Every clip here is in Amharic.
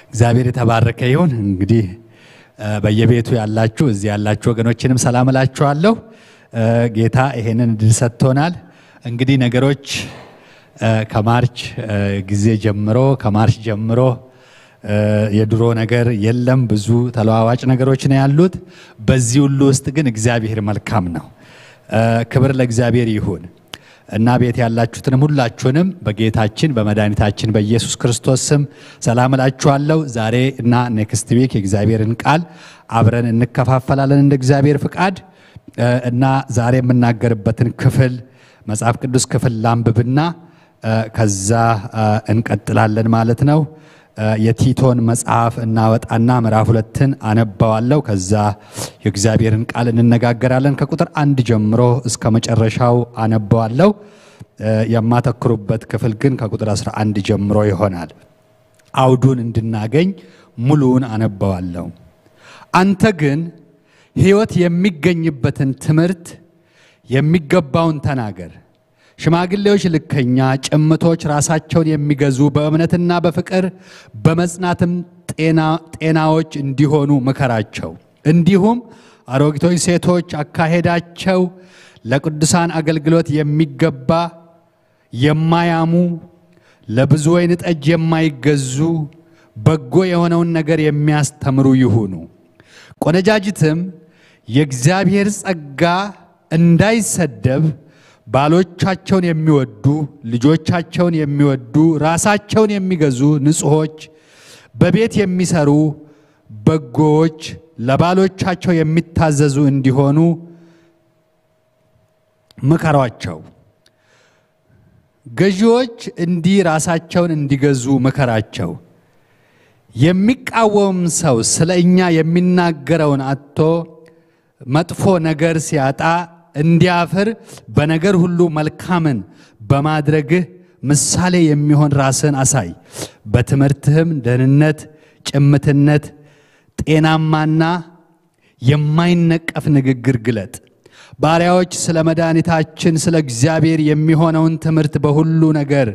እግዚአብሔር የተባረከ ይሁን። እንግዲህ በየቤቱ ያላችሁ እዚህ ያላችሁ ወገኖችንም ሰላም እላችኋለሁ። ጌታ ይሄንን እድል ሰጥቶናል። እንግዲህ ነገሮች ከማርች ጊዜ ጀምሮ የድሮ ነገር የለም፣ ብዙ ተለዋዋጭ ነገሮች ነው ያሉት። በዚህ ሁሉ ውስጥ ግን እግዚአብሔር መልካም ነው። ክብር ለእግዚአብሔር ይሁን እና ቤት ያላችሁትንም ሁላችሁንም በጌታችን በመድኃኒታችን በኢየሱስ ክርስቶስ ስም ሰላም እላችኋለሁ። ዛሬ እና ኔክስት ዊክ የእግዚአብሔርን ቃል አብረን እንከፋፈላለን እንደ እግዚአብሔር ፍቃድ እና ዛሬ የምናገርበትን ክፍል መጽሐፍ ቅዱስ ክፍል ላንብብና ከዛ እንቀጥላለን ማለት ነው። የቲቶን መጽሐፍ እናወጣና ምዕራፍ 2ን አነባዋለሁ። ከዛ የእግዚአብሔርን ቃል እንነጋገራለን። ከቁጥር 1 ጀምሮ እስከ መጨረሻው አነባዋለሁ። የማተክሩበት ክፍል ግን ከቁጥር 11 ጀምሮ ይሆናል። አውዱን እንድናገኝ ሙሉውን አነባዋለሁ። አንተ ግን ሕይወት የሚገኝበትን ትምህርት የሚገባውን ተናገር። ሽማግሌዎች ልከኛ፣ ጭምቶች፣ ራሳቸውን የሚገዙ፣ በእምነትና በፍቅር በመጽናትም ጤናዎች እንዲሆኑ ምከራቸው። እንዲሁም አሮጊቶች ሴቶች አካሄዳቸው ለቅዱሳን አገልግሎት የሚገባ፣ የማያሙ፣ ለብዙ ወይን ጠጅ የማይገዙ፣ በጎ የሆነውን ነገር የሚያስተምሩ ይሁኑ። ቆነጃጅትም የእግዚአብሔር ጸጋ እንዳይሰደብ ባሎቻቸውን የሚወዱ፣ ልጆቻቸውን የሚወዱ፣ ራሳቸውን የሚገዙ፣ ንጹሖች፣ በቤት የሚሰሩ፣ በጎዎች፣ ለባሎቻቸው የሚታዘዙ እንዲሆኑ ምከሯቸው። ገዢዎች እንዲህ ራሳቸውን እንዲገዙ ምከራቸው። የሚቃወም ሰው ስለኛ የሚናገረውን አጥቶ መጥፎ ነገር ሲያጣ እንዲያፍር በነገር ሁሉ መልካምን በማድረግህ ምሳሌ የሚሆን ራስን አሳይ። በትምህርትህም ደህንነት፣ ጭምትነት፣ ጤናማና የማይነቀፍ ንግግር ግለጥ። ባሪያዎች ስለ መድኃኒታችን ስለ እግዚአብሔር የሚሆነውን ትምህርት በሁሉ ነገር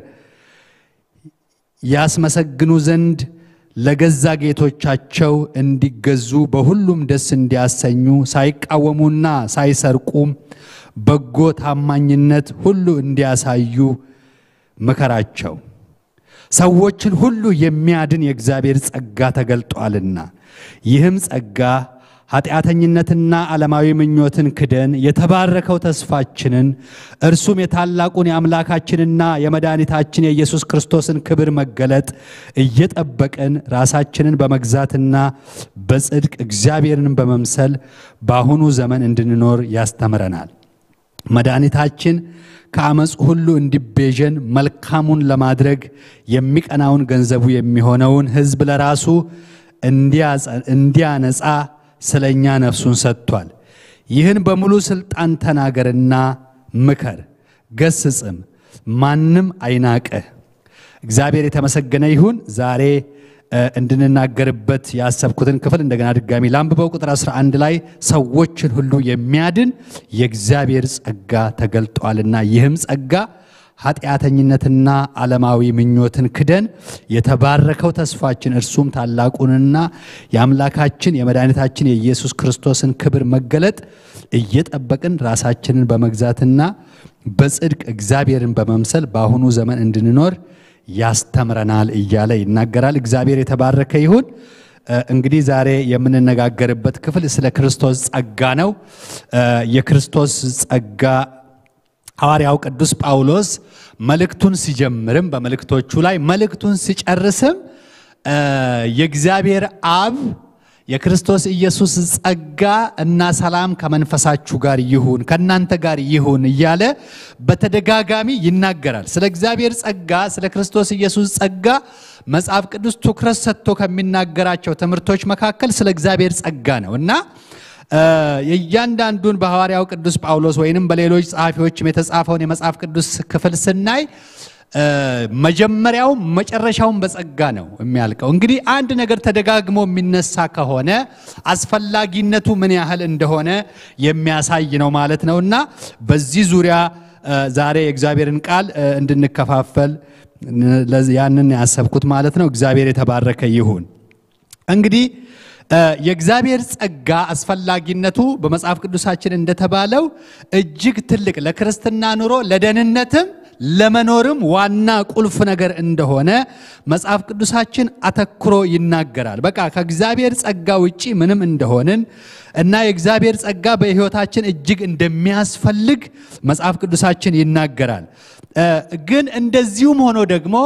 ያስመሰግኑ ዘንድ ለገዛ ጌቶቻቸው እንዲገዙ በሁሉም ደስ እንዲያሰኙ ሳይቃወሙና ሳይሰርቁ በጎ ታማኝነት ሁሉ እንዲያሳዩ ምከራቸው። ሰዎችን ሁሉ የሚያድን የእግዚአብሔር ጸጋ ተገልጧልና ይህም ጸጋ ኃጢአተኝነትና ዓለማዊ ምኞትን ክደን የተባረከው ተስፋችንን እርሱም የታላቁን የአምላካችንና የመድኃኒታችን የኢየሱስ ክርስቶስን ክብር መገለጥ እየጠበቅን ራሳችንን በመግዛትና በጽድቅ እግዚአብሔርን በመምሰል በአሁኑ ዘመን እንድንኖር ያስተምረናል። መድኃኒታችን ከአመፅ ሁሉ እንዲቤዠን መልካሙን ለማድረግ የሚቀናውን ገንዘቡ የሚሆነውን ሕዝብ ለራሱ እንዲያነጻ ስለኛ ነፍሱን ሰጥቷል። ይህን በሙሉ ስልጣን ተናገርና ምከር፣ ገስጽም፣ ማንም አይናቀህ። እግዚአብሔር የተመሰገነ ይሁን። ዛሬ እንድንናገርበት ያሰብኩትን ክፍል እንደገና ድጋሚ ላንብበው። ቁጥር 11 ላይ ሰዎችን ሁሉ የሚያድን የእግዚአብሔር ጸጋ ተገልጧልና ይህም ጸጋ ኃጢአተኝነትና ዓለማዊ ምኞትን ክደን የተባረከው ተስፋችን እርሱም ታላቁንና የአምላካችን የመድኃኒታችን የኢየሱስ ክርስቶስን ክብር መገለጥ እየጠበቅን ራሳችንን በመግዛትና በጽድቅ እግዚአብሔርን በመምሰል በአሁኑ ዘመን እንድንኖር ያስተምረናል እያለ ይናገራል። እግዚአብሔር የተባረከ ይሁን። እንግዲህ ዛሬ የምንነጋገርበት ክፍል ስለ ክርስቶስ ጸጋ ነው። የክርስቶስ ጸጋ ሐዋርያው ቅዱስ ጳውሎስ መልእክቱን ሲጀምርም በመልእክቶቹ ላይ መልእክቱን ሲጨርስም የእግዚአብሔር አብ የክርስቶስ ኢየሱስ ጸጋ እና ሰላም ከመንፈሳችሁ ጋር ይሁን ከናንተ ጋር ይሁን እያለ በተደጋጋሚ ይናገራል። ስለ እግዚአብሔር ጸጋ ስለ ክርስቶስ ኢየሱስ ጸጋ መጽሐፍ ቅዱስ ትኩረት ሰጥቶ ከሚናገራቸው ትምህርቶች መካከል ስለ እግዚአብሔር ጸጋ ነውና የእያንዳንዱን በሐዋርያው ቅዱስ ጳውሎስ ወይንም በሌሎች ጸሐፊዎችም የተጻፈውን የመጽሐፍ ቅዱስ ክፍል ስናይ መጀመሪያው መጨረሻውን በጸጋ ነው የሚያልቀው። እንግዲህ አንድ ነገር ተደጋግሞ የሚነሳ ከሆነ አስፈላጊነቱ ምን ያህል እንደሆነ የሚያሳይ ነው ማለት ነውና በዚህ ዙሪያ ዛሬ የእግዚአብሔርን ቃል እንድንከፋፈል ያንን ያሰብኩት ማለት ነው። እግዚአብሔር የተባረከ ይሁን። እንግዲህ የእግዚአብሔር ጸጋ አስፈላጊነቱ በመጽሐፍ ቅዱሳችን እንደተባለው እጅግ ትልቅ ለክርስትና ኑሮ ለደህንነትም ለመኖርም ዋና ቁልፍ ነገር እንደሆነ መጽሐፍ ቅዱሳችን አተኩሮ ይናገራል። በቃ ከእግዚአብሔር ጸጋ ውጪ ምንም እንደሆነን እና የእግዚአብሔር ጸጋ በሕይወታችን እጅግ እንደሚያስፈልግ መጽሐፍ ቅዱሳችን ይናገራል። ግን እንደዚሁም ሆኖ ደግሞ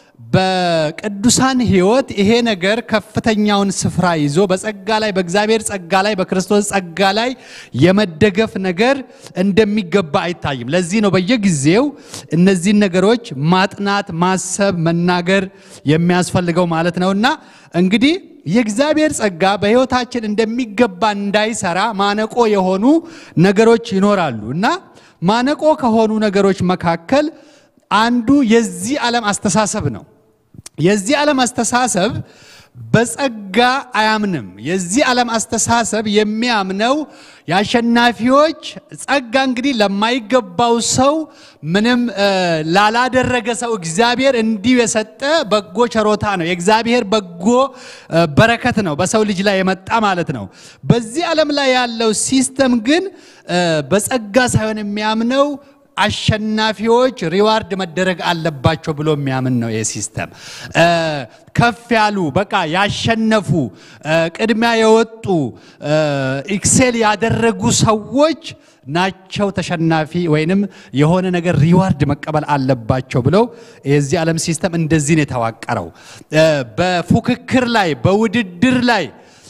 በቅዱሳን ሕይወት ይሄ ነገር ከፍተኛውን ስፍራ ይዞ በጸጋ ላይ በእግዚአብሔር ጸጋ ላይ በክርስቶስ ጸጋ ላይ የመደገፍ ነገር እንደሚገባ አይታይም። ለዚህ ነው በየጊዜው እነዚህ ነገሮች ማጥናት፣ ማሰብ፣ መናገር የሚያስፈልገው ማለት ነውና እንግዲህ የእግዚአብሔር ጸጋ በሕይወታችን እንደሚገባ እንዳይሰራ ማነቆ የሆኑ ነገሮች ይኖራሉና ማነቆ ከሆኑ ነገሮች መካከል አንዱ የዚህ ዓለም አስተሳሰብ ነው። የዚህ ዓለም አስተሳሰብ በጸጋ አያምንም። የዚህ ዓለም አስተሳሰብ የሚያምነው ያሸናፊዎች ጸጋ እንግዲህ ለማይገባው ሰው ምንም ላላደረገ ሰው እግዚአብሔር እንዲሁ የሰጠ በጎ ቸሮታ ነው። የእግዚአብሔር በጎ በረከት ነው በሰው ልጅ ላይ የመጣ ማለት ነው። በዚህ ዓለም ላይ ያለው ሲስተም ግን በጸጋ ሳይሆን የሚያምነው አሸናፊዎች ሪዋርድ መደረግ አለባቸው ብሎ የሚያምን ነው። ይሄ ሲስተም ከፍ ያሉ በቃ ያሸነፉ ቅድሚያ የወጡ ኤክሴል ያደረጉ ሰዎች ናቸው ተሸናፊ ወይንም የሆነ ነገር ሪዋርድ መቀበል አለባቸው ብለው የዚህ ዓለም ሲስተም እንደዚህ ነው የተዋቀረው። በፉክክር ላይ በውድድር ላይ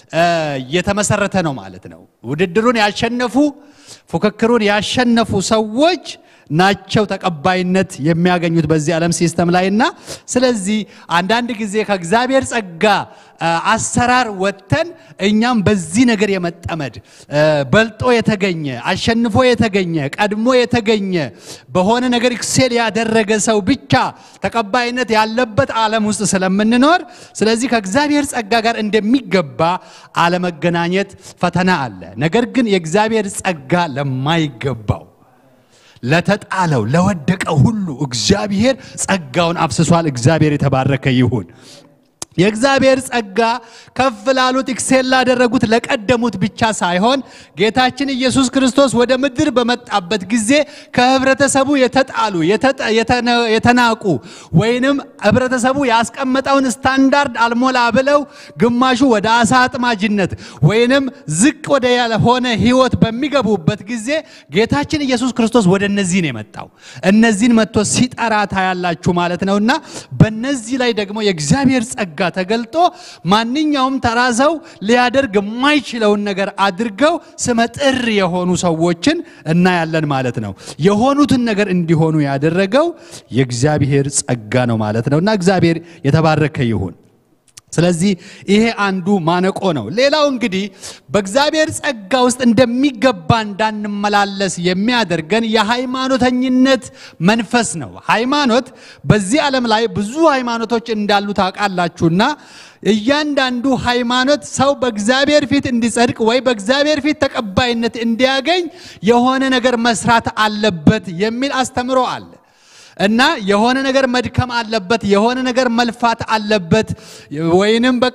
የተመሰረተ ነው ማለት ነው። ውድድሩን ያሸነፉ ፉክክሩን ያሸነፉ ሰዎች ናቸው ተቀባይነት የሚያገኙት በዚህ ዓለም ሲስተም ላይና ስለዚህ አንዳንድ ጊዜ ከእግዚአብሔር ጸጋ አሰራር ወጥተን እኛም በዚህ ነገር የመጠመድ በልጦ የተገኘ አሸንፎ የተገኘ ቀድሞ የተገኘ በሆነ ነገር ኤክሴል ያደረገ ሰው ብቻ ተቀባይነት ያለበት ዓለም ውስጥ ስለምንኖር ስለዚህ ከእግዚአብሔር ጸጋ ጋር እንደሚገባ አለመገናኘት ፈተና አለ። ነገር ግን የእግዚአብሔር ጸጋ ለማይገባው ለተጣለው ለወደቀው ሁሉ እግዚአብሔር ጸጋውን አፍስሷል። እግዚአብሔር የተባረከ ይሁን። የእግዚአብሔር ጸጋ ከፍ ላሉት ኤክሴል ላደረጉት ለቀደሙት ብቻ ሳይሆን ጌታችን ኢየሱስ ክርስቶስ ወደ ምድር በመጣበት ጊዜ ከህብረተሰቡ የተጣሉ የተናቁ ወይንም ህብረተሰቡ ያስቀመጠውን ስታንዳርድ አልሞላ ብለው ግማሹ ወደ አሳ አጥማጅነት ወይንም ዝቅ ወደ ያልሆነ ህይወት በሚገቡበት ጊዜ ጌታችን ኢየሱስ ክርስቶስ ወደ እነዚህ ነው የመጣው። እነዚህን መጥቶ ሲጠራ ታያላችሁ ማለት ነውና በእነዚህ ላይ ደግሞ የእግዚአብሔር ጸጋ ተገልጦ ማንኛውም ተራዘው ሊያደርግ የማይችለውን ነገር አድርገው ስመጥር የሆኑ ሰዎችን እናያለን ማለት ነው። የሆኑትን ነገር እንዲሆኑ ያደረገው የእግዚአብሔር ጸጋ ነው ማለት ነውና እግዚአብሔር የተባረከ ይሁን። ስለዚህ ይሄ አንዱ ማነቆ ነው። ሌላው እንግዲህ በእግዚአብሔር ጸጋ ውስጥ እንደሚገባ እንዳንመላለስ የሚያደርገን የሃይማኖተኝነት መንፈስ ነው። ሃይማኖት በዚህ ዓለም ላይ ብዙ ሃይማኖቶች እንዳሉ ታውቃላችሁና እያንዳንዱ ሃይማኖት ሰው በእግዚአብሔር ፊት እንዲጸድቅ ወይ በእግዚአብሔር ፊት ተቀባይነት እንዲያገኝ የሆነ ነገር መስራት አለበት የሚል አስተምሮ አለ እና የሆነ ነገር መድከም አለበት የሆነ ነገር መልፋት አለበት ወይንም በቃ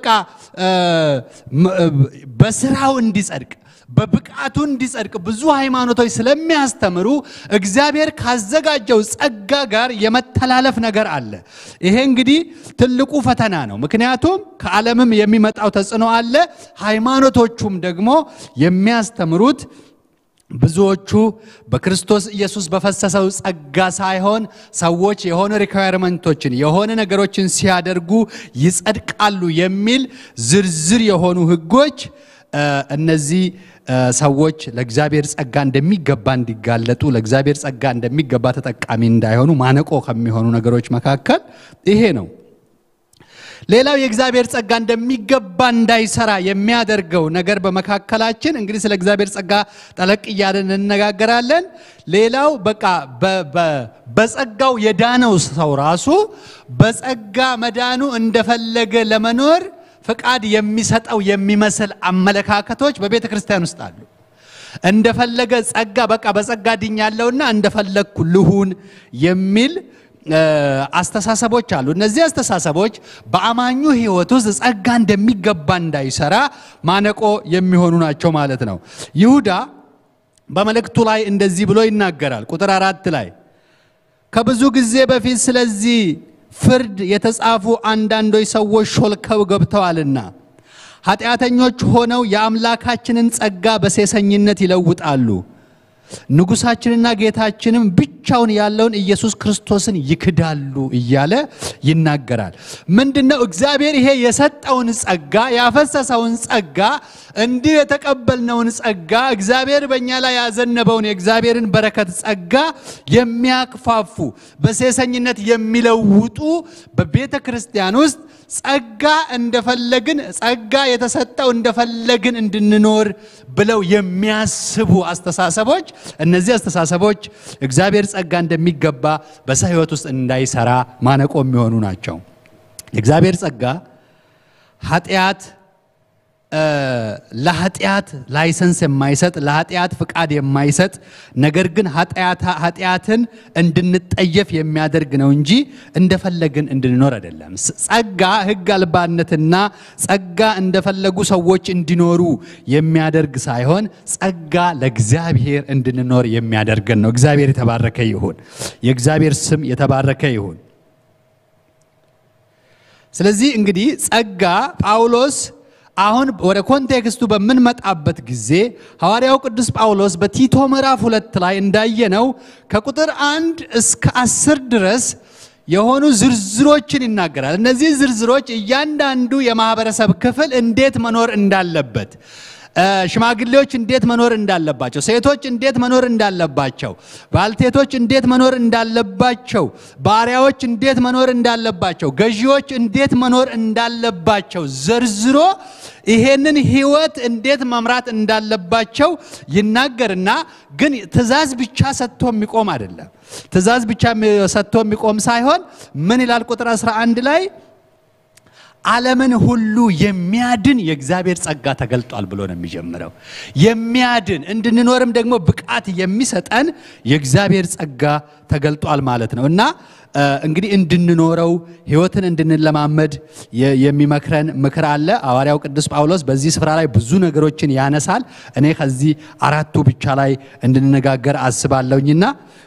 በስራው እንዲጸድቅ በብቃቱ እንዲጸድቅ ብዙ ሃይማኖቶች ስለሚያስተምሩ እግዚአብሔር ካዘጋጀው ጸጋ ጋር የመተላለፍ ነገር አለ። ይሄ እንግዲህ ትልቁ ፈተና ነው። ምክንያቱም ከዓለምም የሚመጣው ተጽዕኖ አለ። ሃይማኖቶቹም ደግሞ የሚያስተምሩት ብዙዎቹ በክርስቶስ ኢየሱስ በፈሰሰው ጸጋ ሳይሆን ሰዎች የሆነ ሪኳየርመንቶችን የሆነ ነገሮችን ሲያደርጉ ይጸድቃሉ የሚል ዝርዝር የሆኑ ህጎች እነዚህ ሰዎች ለእግዚአብሔር ጸጋ እንደሚገባ እንዲጋለጡ ለእግዚአብሔር ጸጋ እንደሚገባ ተጠቃሚ እንዳይሆኑ ማነቆ ከሚሆኑ ነገሮች መካከል ይሄ ነው። ሌላው የእግዚአብሔር ጸጋ እንደሚገባ እንዳይሰራ የሚያደርገው ነገር በመካከላችን እንግዲህ ስለ እግዚአብሔር ጸጋ ጠለቅ እያለን እንነጋገራለን። ሌላው በቃ በጸጋው የዳነው ሰው ራሱ በጸጋ መዳኑ እንደፈለገ ለመኖር ፈቃድ የሚሰጠው የሚመስል አመለካከቶች በቤተ ክርስቲያን ውስጥ አሉ። እንደፈለገ ጸጋ በቃ በጸጋ ድኛለውና እንደፈለኩ ልሁን የሚል አስተሳሰቦች አሉ እነዚህ አስተሳሰቦች በአማኙ ህይወት ውስጥ ጸጋ እንደሚገባ እንዳይሰራ ማነቆ የሚሆኑ ናቸው ማለት ነው ይሁዳ በመልእክቱ ላይ እንደዚህ ብሎ ይናገራል ቁጥር 4 ላይ ከብዙ ጊዜ በፊት ስለዚህ ፍርድ የተጻፉ አንዳንዶች ሰዎች ሾልከው ገብተዋልና ኃጢአተኞች ሆነው የአምላካችንን ጸጋ በሴሰኝነት ይለውጣሉ ንጉሳችንና ጌታችንም ብቻውን ያለውን ኢየሱስ ክርስቶስን ይክዳሉ እያለ ይናገራል ምንድነው እግዚአብሔር ይሄ የሰጠውን ጸጋ ያፈሰሰውን ጸጋ እንዲህ የተቀበልነውን ጸጋ እግዚአብሔር በእኛ ላይ ያዘነበውን የእግዚአብሔርን በረከት ጸጋ የሚያክፋፉ በሴሰኝነት የሚለውጡ በቤተ ክርስቲያን ውስጥ ጸጋ እንደፈለግን ጸጋ የተሰጠው እንደፈለግን እንድንኖር ብለው የሚያስቡ አስተሳሰቦች እነዚህ አስተሳሰቦች እግዚአብሔር ጸጋ እንደሚገባ በሰው ህይወት ውስጥ እንዳይሰራ ማነቆ የሚሆኑ ናቸው እግዚአብሔር ጸጋ ኃጢአት ለኃጢአት ላይሰንስ የማይሰጥ ለኃጢአት ፍቃድ የማይሰጥ ነገር ግን ኃጢአትን እንድንጠየፍ የሚያደርግ ነው እንጂ እንደፈለግን እንድንኖር አይደለም ጸጋ ህግ አልባነትና ጸጋ እንደፈለጉ ሰዎች እንዲኖሩ የሚያደርግ ሳይሆን ጸጋ ለእግዚአብሔር እንድንኖር የሚያደርግ ነው እግዚአብሔር የተባረከ ይሁን የእግዚአብሔር ስም የተባረከ ይሁን ስለዚህ እንግዲህ ጸጋ ጳውሎስ አሁን ወደ ኮንቴክስቱ በመንመጣበት ጊዜ ሐዋርያው ቅዱስ ጳውሎስ በቲቶ ምዕራፍ 2 ላይ እንዳየነው ከቁጥር 1 እስከ 10 ድረስ የሆኑ ዝርዝሮችን ይናገራል እነዚህ ዝርዝሮች እያንዳንዱ የማህበረሰብ ክፍል እንዴት መኖር እንዳለበት ሽማግሌዎች እንዴት መኖር እንዳለባቸው ሴቶች እንዴት መኖር እንዳለባቸው ባልቴቶች እንዴት መኖር እንዳለባቸው ባሪያዎች እንዴት መኖር እንዳለባቸው ገዢዎች እንዴት መኖር እንዳለባቸው ዘርዝሮ ይሄንን ህይወት እንዴት መምራት እንዳለባቸው ይናገርና ግን ትእዛዝ ብቻ ሰጥቶ የሚቆም አይደለም ትእዛዝ ብቻ ሰጥቶ የሚቆም ሳይሆን ምን ይላል ቁጥር 11 ላይ ዓለምን ሁሉ የሚያድን የእግዚአብሔር ጸጋ ተገልጧል ብሎ ነው የሚጀምረው የሚያድን እንድንኖርም ደግሞ ብቃት የሚሰጠን የእግዚአብሔር ጸጋ ተገልጧል ማለት ነውና እንግዲህ እንድንኖረው ህይወትን እንድንለማመድ የሚመክረን ምክር አለ ሐዋርያው ቅዱስ ጳውሎስ በዚህ ስፍራ ላይ ብዙ ነገሮችን ያነሳል እኔ ከዚህ አራቱ ብቻ ላይ እንድንነጋገር አስባለሁኝና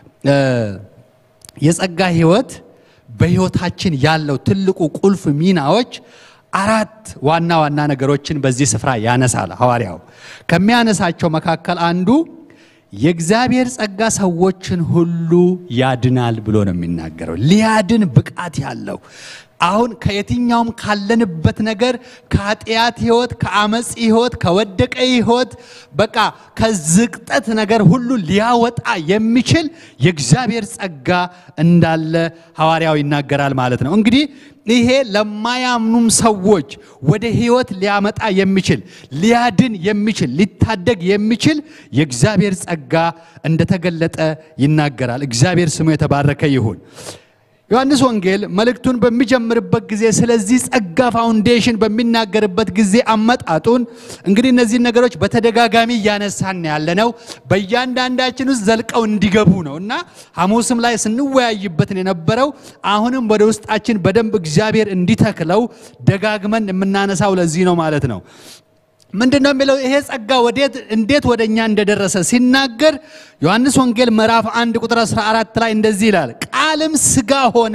የጸጋ ህይወት በህይወታችን ያለው ትልቁ ቁልፍ ሚናዎች አራት ዋና ዋና ነገሮችን በዚህ ስፍራ ያነሳል ሐዋርያው ከሚያነሳቸው መካከል አንዱ የእግዚአብሔር ጸጋ ሰዎችን ሁሉ ያድናል ብሎ ነው የሚናገረው ሊያድን ብቃት ያለው አሁን ከየትኛውም ካለንበት ነገር ከኃጢአት ህይወት ከአመጽ ህይወት ከወደቀ ህይወት በቃ ከዝቅጠት ነገር ሁሉ ሊያወጣ የሚችል የእግዚአብሔር ጸጋ እንዳለ ሐዋርያው ይናገራል ማለት ነው እንግዲህ ይሄ ለማያምኑም ሰዎች ወደ ህይወት ሊያመጣ የሚችል ሊያድን የሚችል ሊታደግ የሚችል የእግዚአብሔር ጸጋ እንደተገለጠ ይናገራል እግዚአብሔር ስሙ የተባረከ ይሁን ዮሐንስ ወንጌል መልእክቱን በሚጀምርበት ጊዜ ስለዚህ ጸጋ ፋውንዴሽን በሚናገርበት ጊዜ አመጣጡን እንግዲህ እነዚህ ነገሮች በተደጋጋሚ ያነሳን ያለነው በእያንዳንዳችን ውስጥ ዘልቀው እንዲገቡ ነውና ሐሙስም ላይ ስንወያይበት የነበረው አሁንም ወደ ውስጣችን በደንብ እግዚአብሔር እንዲተክለው ደጋግመን የምናነሳው ለዚህ ነው ማለት ነው ምንድነው የሚለው ይሄ ጸጋ እንዴት ወደኛ እንደደረሰ ሲናገር ዮሐንስ ወንጌል ምዕራፍ 1 ቁጥር 14 ላይ እንደዚህ ይላል ቃልም ሥጋ ሆነ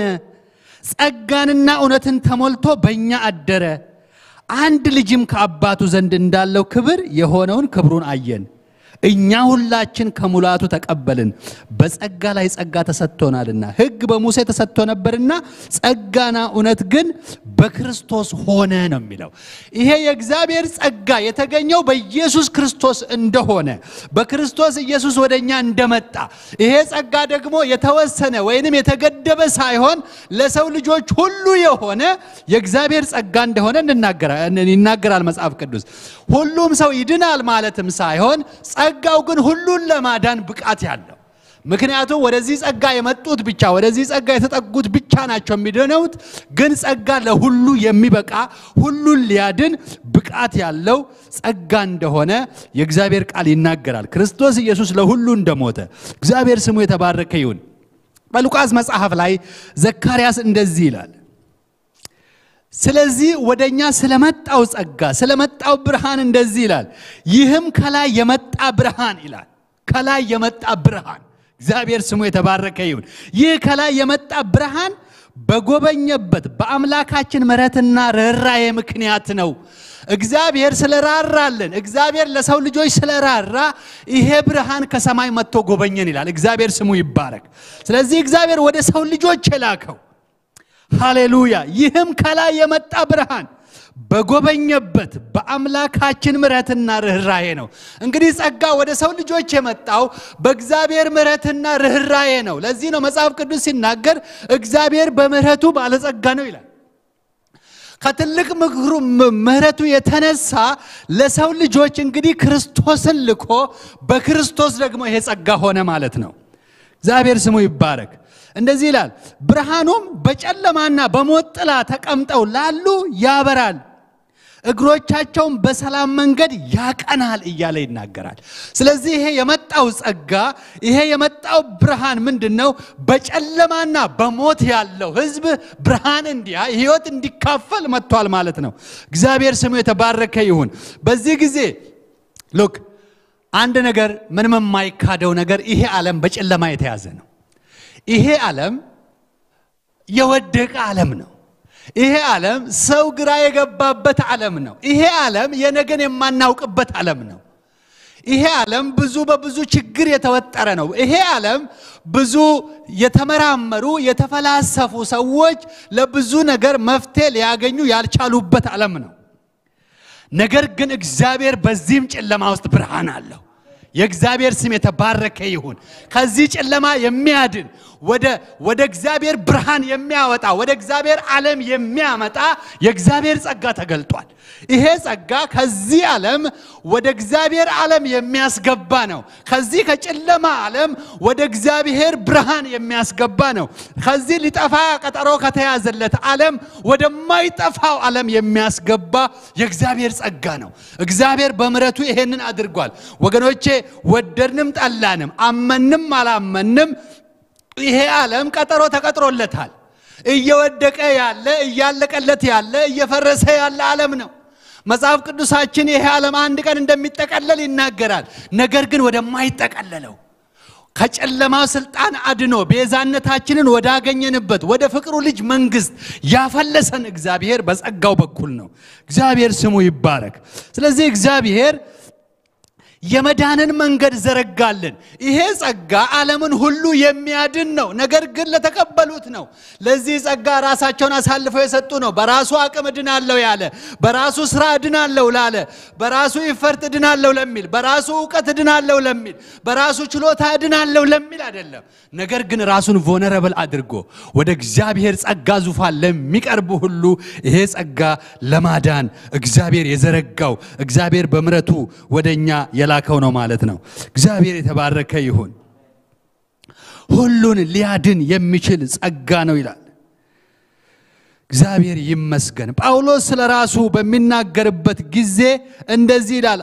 ጸጋንና እውነትን ተሞልቶ በእኛ አደረ አንድ ልጅም ከአባቱ ዘንድ እንዳለው ክብር የሆነውን ክብሩን አየን እኛ ሁላችን ከሙላቱ ተቀበልን በጸጋ ላይ ጸጋ ተሰጥቶናልና ሕግ በሙሴ ተሰጥቶ ነበርና ጸጋና እውነት ግን በክርስቶስ ሆነ ነው የሚለው ይሄ የእግዚአብሔር ጸጋ የተገኘው በኢየሱስ ክርስቶስ እንደሆነ በክርስቶስ ኢየሱስ ወደኛ እንደመጣ ይሄ ጸጋ ደግሞ የተወሰነ ወይንም የተገደበ ሳይሆን ለሰው ልጆች ሁሉ የሆነ የእግዚአብሔር ጸጋ እንደሆነ ይናገራል መጽሐፍ ቅዱስ ሁሉም ሰው ይድናል ማለትም ሳይሆን ጸጋው ግን ሁሉን ለማዳን ብቃት ያለው ምክንያቱም ወደዚህ ጸጋ የመጡት ብቻ ወደዚህ ጸጋ የተጠጉት ብቻ ናቸው የሚድኑት ግን ጸጋ ለሁሉ የሚበቃ ሁሉን ሊያድን ብቃት ያለው ጸጋ እንደሆነ የእግዚአብሔር ቃል ይናገራል ክርስቶስ ኢየሱስ ለሁሉ እንደሞተ እግዚአብሔር ስሙ የተባረከ ይሁን በሉቃስ መጽሐፍ ላይ ዘካርያስ እንደዚህ ይላል ስለዚህ ወደኛ ስለመጣው ጸጋ ስለመጣው ብርሃን እንደዚህ ይላል ይህም ከላይ የመጣ ብርሃን ይላል ከላይ የመጣ ብርሃን እግዚአብሔር ስሙ የተባረከ ይሁን ይህ ከላይ የመጣ ብርሃን በጎበኘበት በአምላካችን ምሕረትና ርኅራኄ ምክንያት ነው እግዚአብሔር ስለራራልን እግዚአብሔር ለሰው ልጆች ስለራራ ይሄ ብርሃን ከሰማይ መጥቶ ጎበኘን ይላል እግዚአብሔር ስሙ ይባረክ ስለዚህ እግዚአብሔር ወደ ሰው ልጆች የላከው ሃሌሉያ ይህም ከላይ የመጣ ብርሃን በጎበኘበት በአምላካችን ምሕረትና ርኅራኄ ነው እንግዲህ ጸጋ ወደ ሰው ልጆች የመጣው በእግዚአብሔር ምሕረትና ርኅራኄ ነው ለዚህ ነው መጽሐፍ ቅዱስ ሲናገር እግዚአብሔር በምሕረቱ ባለጸጋ ነው ይላል ከትልቅ ምሕረቱ የተነሳ ለሰው ልጆች እንግዲህ ክርስቶስን ልኮ በክርስቶስ ደግሞ ይሄ ጸጋ ሆነ ማለት ነው እግዚአብሔር ስሙ ይባረክ እንደዚህ ይላል ብርሃኑም በጨለማና በሞት ጥላ ተቀምጠው ላሉ ያበራል እግሮቻቸውን በሰላም መንገድ ያቀናል እያለ ይናገራል ስለዚህ ይሄ የመጣው ጸጋ ይሄ የመጣው ብርሃን ምንድነው በጨለማና በሞት ያለው ህዝብ ብርሃን እንዲያይ ህይወት እንዲካፈል መጥቷል ማለት ነው እግዚአብሔር ስሙ የተባረከ ይሁን በዚህ ጊዜ ሉክ አንድ ነገር ምንም የማይካደው ነገር ይሄ ዓለም በጨለማ የተያዘ ነው ይሄ ዓለም የወደቀ ዓለም ነው ይሄ ዓለም ሰው ግራ የገባበት ዓለም ነው ይሄ ዓለም የነገን የማናውቅበት ዓለም ነው ይሄ ዓለም በብዙ ችግር የተወጠረ ነው ይሄ ዓለም ብዙ የተመራመሩ የተፈላሰፉ ሰዎች ለብዙ ነገር መፍትሄ ሊያገኙ ያልቻሉበት ዓለም ነው ነገር ግን እግዚአብሔር በዚህም ጨለማ ውስጥ ብርሃን አለው የእግዚአብሔር ስም የተባረከ ይሁን ከዚህ ጨለማ የሚያድን ወደ እግዚአብሔር ብርሃን የሚያወጣ ወደ እግዚአብሔር ዓለም የሚያመጣ የእግዚአብሔር ጸጋ ተገልጧል ይሄ ጸጋ ከዚህ ዓለም ወደ እግዚአብሔር ዓለም የሚያስገባ ነው ከዚህ ከጨለማ ዓለም ወደ እግዚአብሔር ብርሃን የሚያስገባ ነው ከዚህ ሊጠፋ ቀጠሮ ከተያዘለት ዓለም ወደማይጠፋው ዓለም የሚያስገባ የእግዚአብሔር ጸጋ ነው እግዚአብሔር በምሕረቱ ይሄንን አድርጓል ወገኖቼ ወደድንም ጠላንም አመንም አላመንም ይሄ ዓለም ቀጠሮ ተቀጥሮለታል እየወደቀ ያለ እያለቀለት ያለ እየፈረሰ ያለ ዓለም ነው መጽሐፍ ቅዱሳችን ይሄ ዓለም አንድ ቀን እንደሚጠቀለል ይናገራል ነገር ግን ወደማይጠቀለለው ከጨለማ ስልጣን አድኖ ቤዛነታችንን ወዳገኘንበት ወደ ፍቅሩ ልጅ መንግስት ያፈለሰን እግዚአብሔር በጸጋው በኩል ነው እግዚአብሔር ስሙ ይባረክ ስለዚህ እግዚአብሔር የመዳንን መንገድ ዘረጋልን ይሄ ጸጋ ዓለምን ሁሉ የሚያድን ነው ነገር ግን ለተቀበሉት ነው ለዚህ ጸጋ ራሳቸውን አሳልፈው የሰጡ ነው በራሱ አቅም ድናለው ያለ በራሱ ስራ ድናለው ላለ በራሱ ይፈርት ድናለው ለሚል በራሱ ዕውቀት ድናለው ለሚል በራሱ ችሎታ ድናለው ለሚል አይደለም ነገር ግን ራሱን ቮነረብል አድርጎ ወደ እግዚአብሔር ጸጋ ዙፋን ለሚቀርቡ ሁሉ ይሄ ጸጋ ለማዳን እግዚአብሔር የዘረጋው እግዚአብሔር በምሕረቱ ወደኛ የላከው ነው ማለት ነው እግዚአብሔር የተባረከ ይሁን ሁሉን ሊያድን የሚችል ጸጋ ነው ይላል እግዚአብሔር ይመስገን ጳውሎስ ስለራሱ በሚናገርበት ጊዜ እንደዚህ ይላል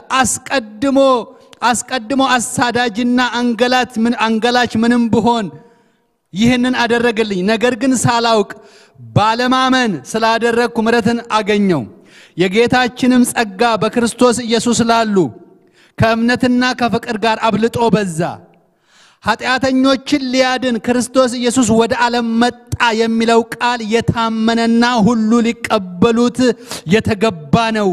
አስቀድሞ አሳዳጅና አንገላች ምንም ብሆን ይህንን አደረገልኝ ነገር ግን ሳላውቅ ባለማመን ስላደረኩ ምሕረትን አገኘው የጌታችንም ጸጋ በክርስቶስ ኢየሱስ ላሉ ከእምነትና ከፍቅር ጋር አብልጦ በዛ ኃጢአተኞችን ሊያድን ክርስቶስ ኢየሱስ ወደ ዓለም መጣ የሚለው ቃል የታመነና ሁሉ ሊቀበሉት የተገባ ነው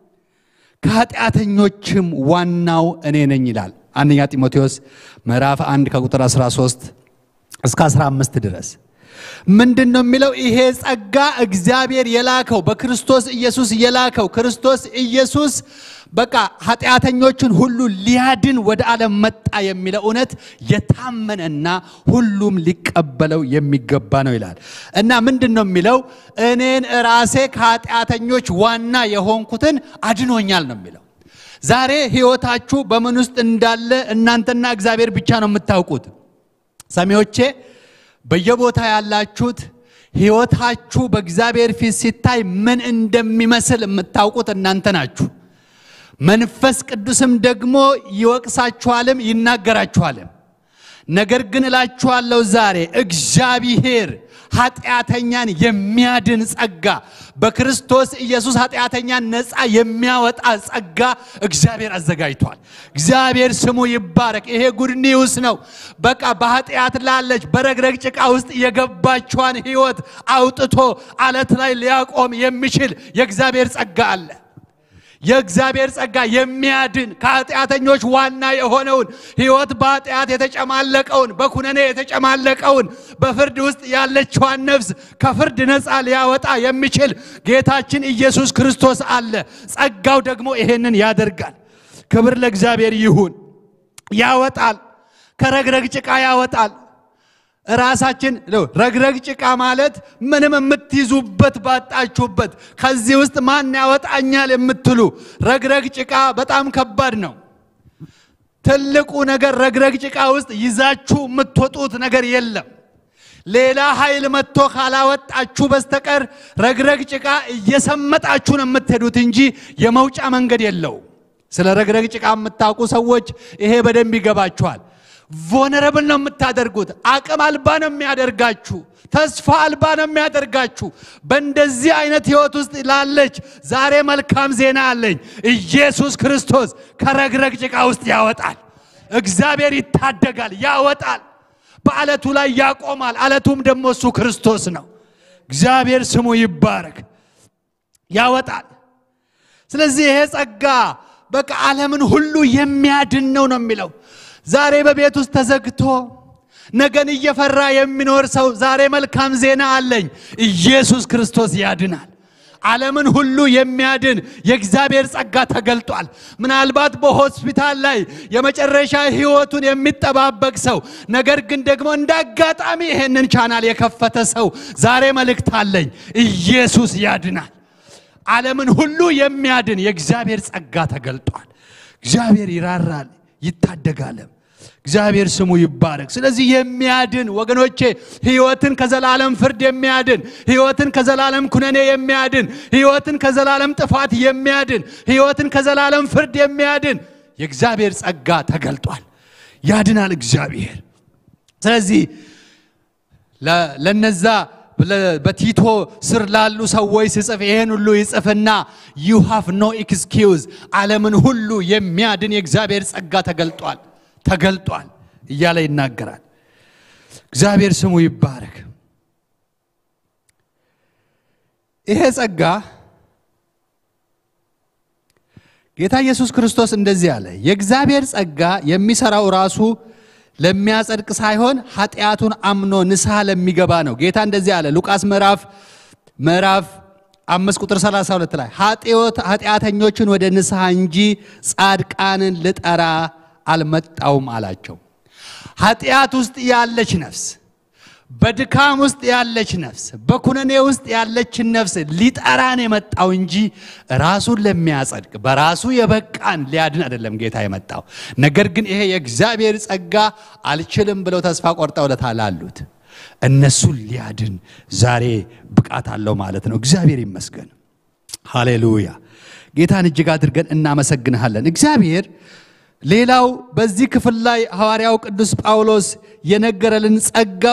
ከኃጢአተኞችም ዋናው እኔ ነኝ ይላል አንደኛ ጢሞቴዎስ ምዕራፍ 1 ከቁጥር 13 እስከ 15 ድረስ ምንድነው የሚለው ይሄ ጸጋ እግዚአብሔር የላከው በክርስቶስ ኢየሱስ የላከው ክርስቶስ ኢየሱስ በቃ ኃጢአተኞችን ሁሉ ሊያድን ወደ ዓለም መጣ የሚለው እውነት የታመነና ሁሉም ሊቀበለው የሚገባ ነው ይላል እና ምንድነው የሚለው እኔን ራሴ ከኃጢአተኞች ዋና የሆንኩትን አድኖኛል ነው የሚለው ዛሬ ህይወታችሁ በምን ውስጥ እንዳለ እናንተና እግዚአብሔር ብቻ ነው የምታውቁት ሰሚዎቼ በየቦታ ያላችሁት ህይወታችሁ በእግዚአብሔር ፊት ሲታይ ምን እንደሚመስል የምታውቁት እናንተ ናችሁ መንፈስ ቅዱስም ደግሞ ይወቅሳችኋልም ይናገራችኋልም ነገር ግን እላችኋለሁ ዛሬ እግዚአብሔር ኃጢአተኛን የሚያድን ጸጋ በክርስቶስ ኢየሱስ ኃጢአተኛን ነፃ የሚያወጣ ጸጋ እግዚአብሔር አዘጋጅቷል። እግዚአብሔር ስሙ ይባረክ። ይሄ ጉድ ኒውስ ነው። በቃ በኃጢአት ላለች በረግረግ ጭቃ ውስጥ የገባችዋን ሕይወት አውጥቶ አለት ላይ ሊያቆም የሚችል የእግዚአብሔር ጸጋ አለ። የእግዚአብሔር ጸጋ የሚያድን ከኃጢአተኞች ዋና የሆነውን ሕይወት በኃጢአት የተጨማለቀውን በኩነኔ የተጨማለቀውን በፍርድ ውስጥ ያለችዋን ነፍስ ከፍርድ ነፃ ሊያወጣ የሚችል ጌታችን ኢየሱስ ክርስቶስ አለ። ጸጋው ደግሞ ይሄንን ያደርጋል። ክብር ለእግዚአብሔር ይሁን። ያወጣል፣ ከረግረግ ጭቃ ያወጣል። ራሳችን ረግረግ ጭቃ ማለት ምንም የምትይዙበት ባጣችሁበት ከዚህ ውስጥ ማን ያወጣኛል የምትሉ ረግረግ ጭቃ በጣም ከባድ ነው። ትልቁ ነገር ረግረግ ጭቃ ውስጥ ይዛችሁ የምትወጡት ነገር የለም። ሌላ ኃይል መጥቶ ካላወጣችሁ በስተቀር ረግረግ ጭቃ እየሰመጣችሁ ነው የምትሄዱት እንጂ የመውጫ መንገድ የለው። ስለ ረግረግ ጭቃ የምታውቁ ሰዎች ይሄ በደንብ ይገባችኋል። vulnerable ነው የምታደርጉት። አቅም አልባ ነው የሚያደርጋችሁ። ተስፋ አልባ ነው የሚያደርጋችሁ። በእንደዚህ አይነት ህይወት ውስጥ ላለች ዛሬ መልካም ዜና አለኝ። ኢየሱስ ክርስቶስ ከረግረግ ጭቃ ውስጥ ያወጣል። እግዚአብሔር ይታደጋል፣ ያወጣል፣ በአለቱ ላይ ያቆማል። አለቱም ደግሞ እሱ ክርስቶስ ነው። እግዚአብሔር ስሙ ይባረክ። ያወጣል። ስለዚህ ይሄ ጸጋ በቃ ዓለምን ሁሉ የሚያድን ነው የሚለው። ዛሬ በቤት ውስጥ ተዘግቶ ነገን እየፈራ የሚኖር ሰው ዛሬ መልካም ዜና አለኝ። ኢየሱስ ክርስቶስ ያድናል። ዓለምን ሁሉ የሚያድን የእግዚአብሔር ጸጋ ተገልጧል። ምናልባት በሆስፒታል ላይ የመጨረሻ ህይወቱን የሚጠባበቅ ሰው ነገር ግን ደግሞ እንዳጋጣሚ ይሄንን ቻናል የከፈተ ሰው ዛሬ መልእክት አለኝ። ኢየሱስ ያድናል። ዓለምን ሁሉ የሚያድን የእግዚአብሔር ጸጋ ተገልጧል። እግዚአብሔር ይራራል፣ ይታደጋል። እግዚአብሔር ስሙ ይባረክ። ስለዚህ የሚያድን ወገኖቼ ህይወትን ከዘላለም ፍርድ የሚያድን ህይወትን ከዘላለም ኩነኔ የሚያድን ህይወትን ከዘላለም ጥፋት የሚያድን ህይወትን ከዘላለም ፍርድ የሚያድን የእግዚአብሔር ጸጋ ተገልጧል። ያድናል እግዚአብሔር። ስለዚህ ለነዛ በቲቶ ስር ላሉ ሰዎች ሲጽፍ ይሄን ሁሉ ይጽፍና you have no excuse ዓለምን ሁሉ የሚያድን የእግዚአብሔር ጸጋ ተገልጧል እያለ ይናገራል። እግዚአብሔር ስሙ ይባረክ። ይሄ ጸጋ ጌታ ኢየሱስ ክርስቶስ እንደዚህ አለ። የእግዚአብሔር ጸጋ የሚሰራው ራሱ ለሚያጸድቅ ሳይሆን ኃጢአቱን አምኖ ንስሐ ለሚገባ ነው። ጌታ እንደዚህ አለ ሉቃስ ምዕራፍ 5 ቁጥር 32 ላይ ኃጢአተኞችን ወደ ንስሐ እንጂ ጻድቃንን ልጠራ አልመጣውም አላቸው። ኃጢአት ውስጥ ያለች ነፍስ፣ በድካም ውስጥ ያለች ነፍስ፣ በኩነኔ ውስጥ ያለች ነፍስ ሊጠራን የመጣው እንጂ ራሱን ለሚያጸድቅ በራሱ የበቃን ሊያድን አይደለም ጌታ የመጣው። ነገር ግን ይሄ የእግዚአብሔር ጸጋ አልችልም ብለው ተስፋ ቆርጠው ለታላሉት እነሱ ሊያድን ዛሬ ብቃት አለው ማለት ነው። እግዚአብሔር ይመስገን። ሃሌሉያ። ጌታን እጅግ አድርገን እናመሰግናለን። እግዚአብሔር ሌላው በዚህ ክፍል ላይ ሐዋርያው ቅዱስ ጳውሎስ የነገረልን ጸጋው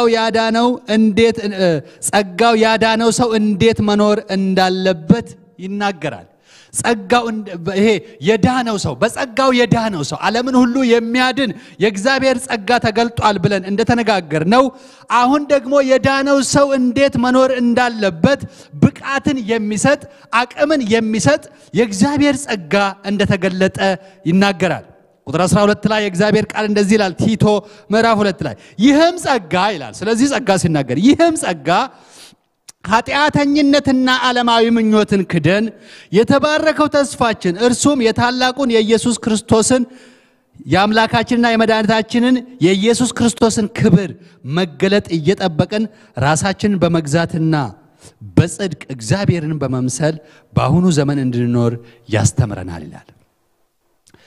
ያዳነው ሰው እንዴት መኖር እንዳለበት ይናገራል። ጸጋው ይሄ የዳነው ሰው በጸጋው የዳነው ሰው ዓለምን ሁሉ የሚያድን የእግዚአብሔር ጸጋ ተገልጧል ብለን እንደተነጋገርነው አሁን ደግሞ የዳነው ሰው እንዴት መኖር እንዳለበት ብቃትን የሚሰጥ አቅምን የሚሰጥ የእግዚአብሔር ጸጋ እንደተገለጠ ይናገራል። ቁጥር 12 ላይ የእግዚአብሔር ቃል እንደዚህ ይላል። ቲቶ ምዕራፍ 2 ላይ ይህም ጸጋ ይላል። ስለዚህ ጸጋ ሲናገር ይህም ጸጋ ኃጢአተኝነትና ዓለማዊ ምኞትን ክደን የተባረከው ተስፋችን እርሱም የታላቁን የኢየሱስ ክርስቶስን የአምላካችንና የመድኃኒታችንን የኢየሱስ ክርስቶስን ክብር መገለጥ እየጠበቅን ራሳችንን በመግዛትና በጽድቅ እግዚአብሔርን በመምሰል በአሁኑ ዘመን እንድንኖር ያስተምረናል ይላል።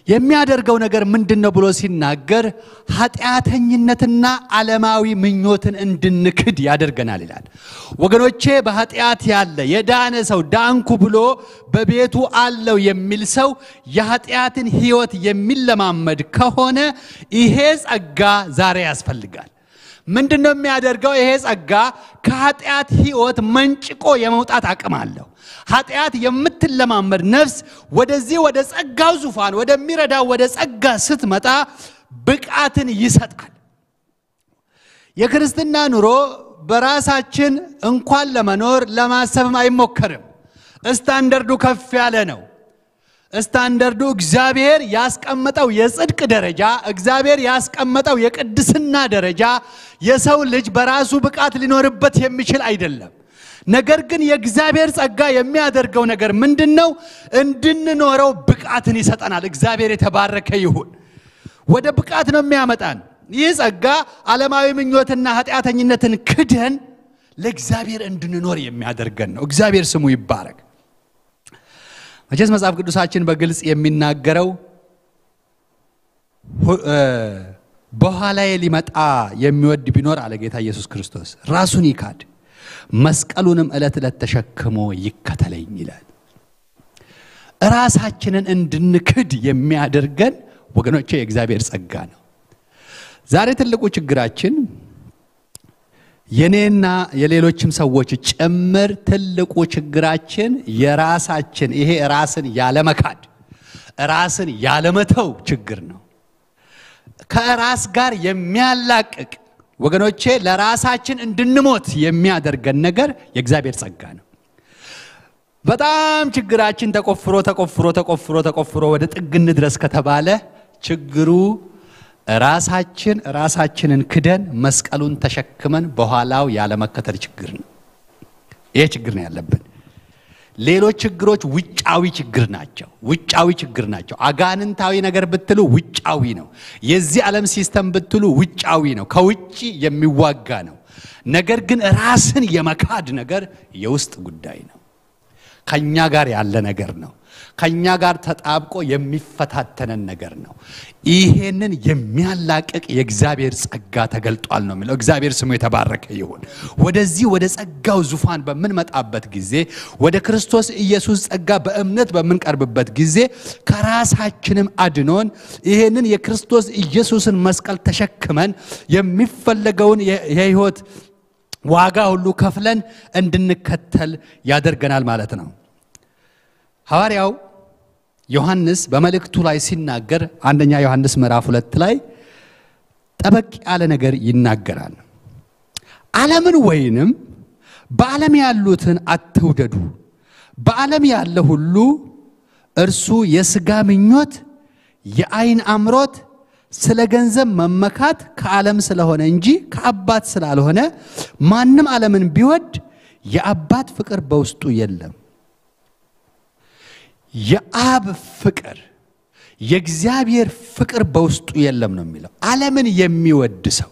የሚያደርገው ነገር ምንድነው ብሎ ሲናገር ኃጢአተኝነትና ዓለማዊ ምኞትን እንድንክድ ያደርገናል ይላል። ወገኖቼ በኃጢአት ያለ የዳነ ሰው ዳንኩ ብሎ በቤቱ አለው የሚል ሰው የኃጢአትን ሕይወት የሚለማመድ ከሆነ ይሄ ጸጋ ዛሬ ያስፈልጋል። ምንድነው የሚያደርገው? ይሄ ጸጋ ከኃጢአት ሕይወት መንጭቆ የመውጣት አቅም አለው። ኃጢአት የምትለማመድ ነፍስ ወደዚህ ወደ ጸጋው ዙፋን ወደሚረዳው ወደ ጸጋ ስትመጣ ብቃትን ይሰጣል። የክርስትና ኑሮ በራሳችን እንኳን ለመኖር ለማሰብም አይሞከርም። ስታንዳርዱ ከፍ ያለ ነው። ስታንዳርዱ እግዚአብሔር ያስቀመጠው የጽድቅ ደረጃ፣ እግዚአብሔር ያስቀመጠው የቅድስና ደረጃ የሰው ልጅ በራሱ ብቃት ሊኖርበት የሚችል አይደለም። ነገር ግን የእግዚአብሔር ጸጋ የሚያደርገው ነገር ምንድነው? እንድንኖረው ብቃትን ይሰጠናል። እግዚአብሔር የተባረከ ይሁን። ወደ ብቃት ነው የሚያመጣን። ይህ ጸጋ ዓለማዊ ምኞትና ኃጢአተኝነትን ክደን ለእግዚአብሔር እንድንኖር የሚያደርገን ነው። እግዚአብሔር ስሙ ይባረክ። መቼስ መጽሐፍ ቅዱሳችን በግልጽ የሚናገረው በኋላዬ ሊመጣ የሚወድ ቢኖር አለ ጌታ ኢየሱስ ክርስቶስ ራሱን ይካድ መስቀሉንም ዕለት ዕለት ተሸክሞ ይከተለኝ ይላል። ራሳችንን እንድንክድ የሚያደርገን ወገኖቼ የእግዚአብሔር ጸጋ ነው። ዛሬ ትልቁ ችግራችን የኔና የሌሎችም ሰዎች ጭምር ትልቁ ችግራችን የራሳችን ይሄ ራስን ያለመካድ ራስን ያለመተው ችግር ነው። ከራስ ጋር የሚያላቅቅ ወገኖቼ ለራሳችን እንድንሞት የሚያደርገን ነገር የእግዚአብሔር ጸጋ ነው። በጣም ችግራችን ተቆፍሮ ወደ ጥግን ድረስ ከተባለ ችግሩ ራሳችንን ክደን መስቀሉን ተሸክመን በኋላው ያለ መከተል ችግር ነው። ይሄ ችግር ነው ያለብን። ሌሎች ችግሮች ውጫዊ ችግር ናቸው። አጋንንታዊ ነገር ብትሉ ውጫዊ ነው። የዚህ ዓለም ሲስተም ብትሉ ውጫዊ ነው፣ ከውጪ የሚዋጋ ነው። ነገር ግን ራስን የመካድ ነገር የውስጥ ጉዳይ ነው። ከኛ ጋር ያለ ነገር ነው። ከኛ ጋር ተጣብቆ የሚፈታተነን ነገር ነው። ይሄንን የሚያላቅቅ የእግዚአብሔር ጸጋ ተገልጧል ነው የሚለው። እግዚአብሔር ስሙ የተባረከ ይሁን። ወደዚህ ወደ ጸጋው ዙፋን በመንመጣበት ጊዜ ወደ ክርስቶስ ኢየሱስ ጸጋ በእምነት በመንቀርብበት ጊዜ ከራሳችንም አድኖን ይሄንን የክርስቶስ ኢየሱስን መስቀል ተሸክመን የሚፈለገውን የሕይወት ዋጋ ሁሉ ከፍለን እንድንከተል ያደርገናል ማለት ነው። ሐዋርያው ዮሐንስ በመልእክቱ ላይ ሲናገር አንደኛ ዮሐንስ ምዕራፍ 2 ላይ ጠበቅ ያለ ነገር ይናገራል። ዓለምን ወይንም በዓለም ያሉትን አትውደዱ። በዓለም ያለ ሁሉ እርሱ የሥጋ ምኞት፣ የዓይን አምሮት፣ ስለ ገንዘብ መመካት ከዓለም ስለሆነ እንጂ ከአባት ስላልሆነ ማንም ዓለምን ቢወድ የአባት ፍቅር በውስጡ የለም። የአብ ፍቅር የእግዚአብሔር ፍቅር በውስጡ የለም ነው የሚለው። ዓለምን የሚወድ ሰው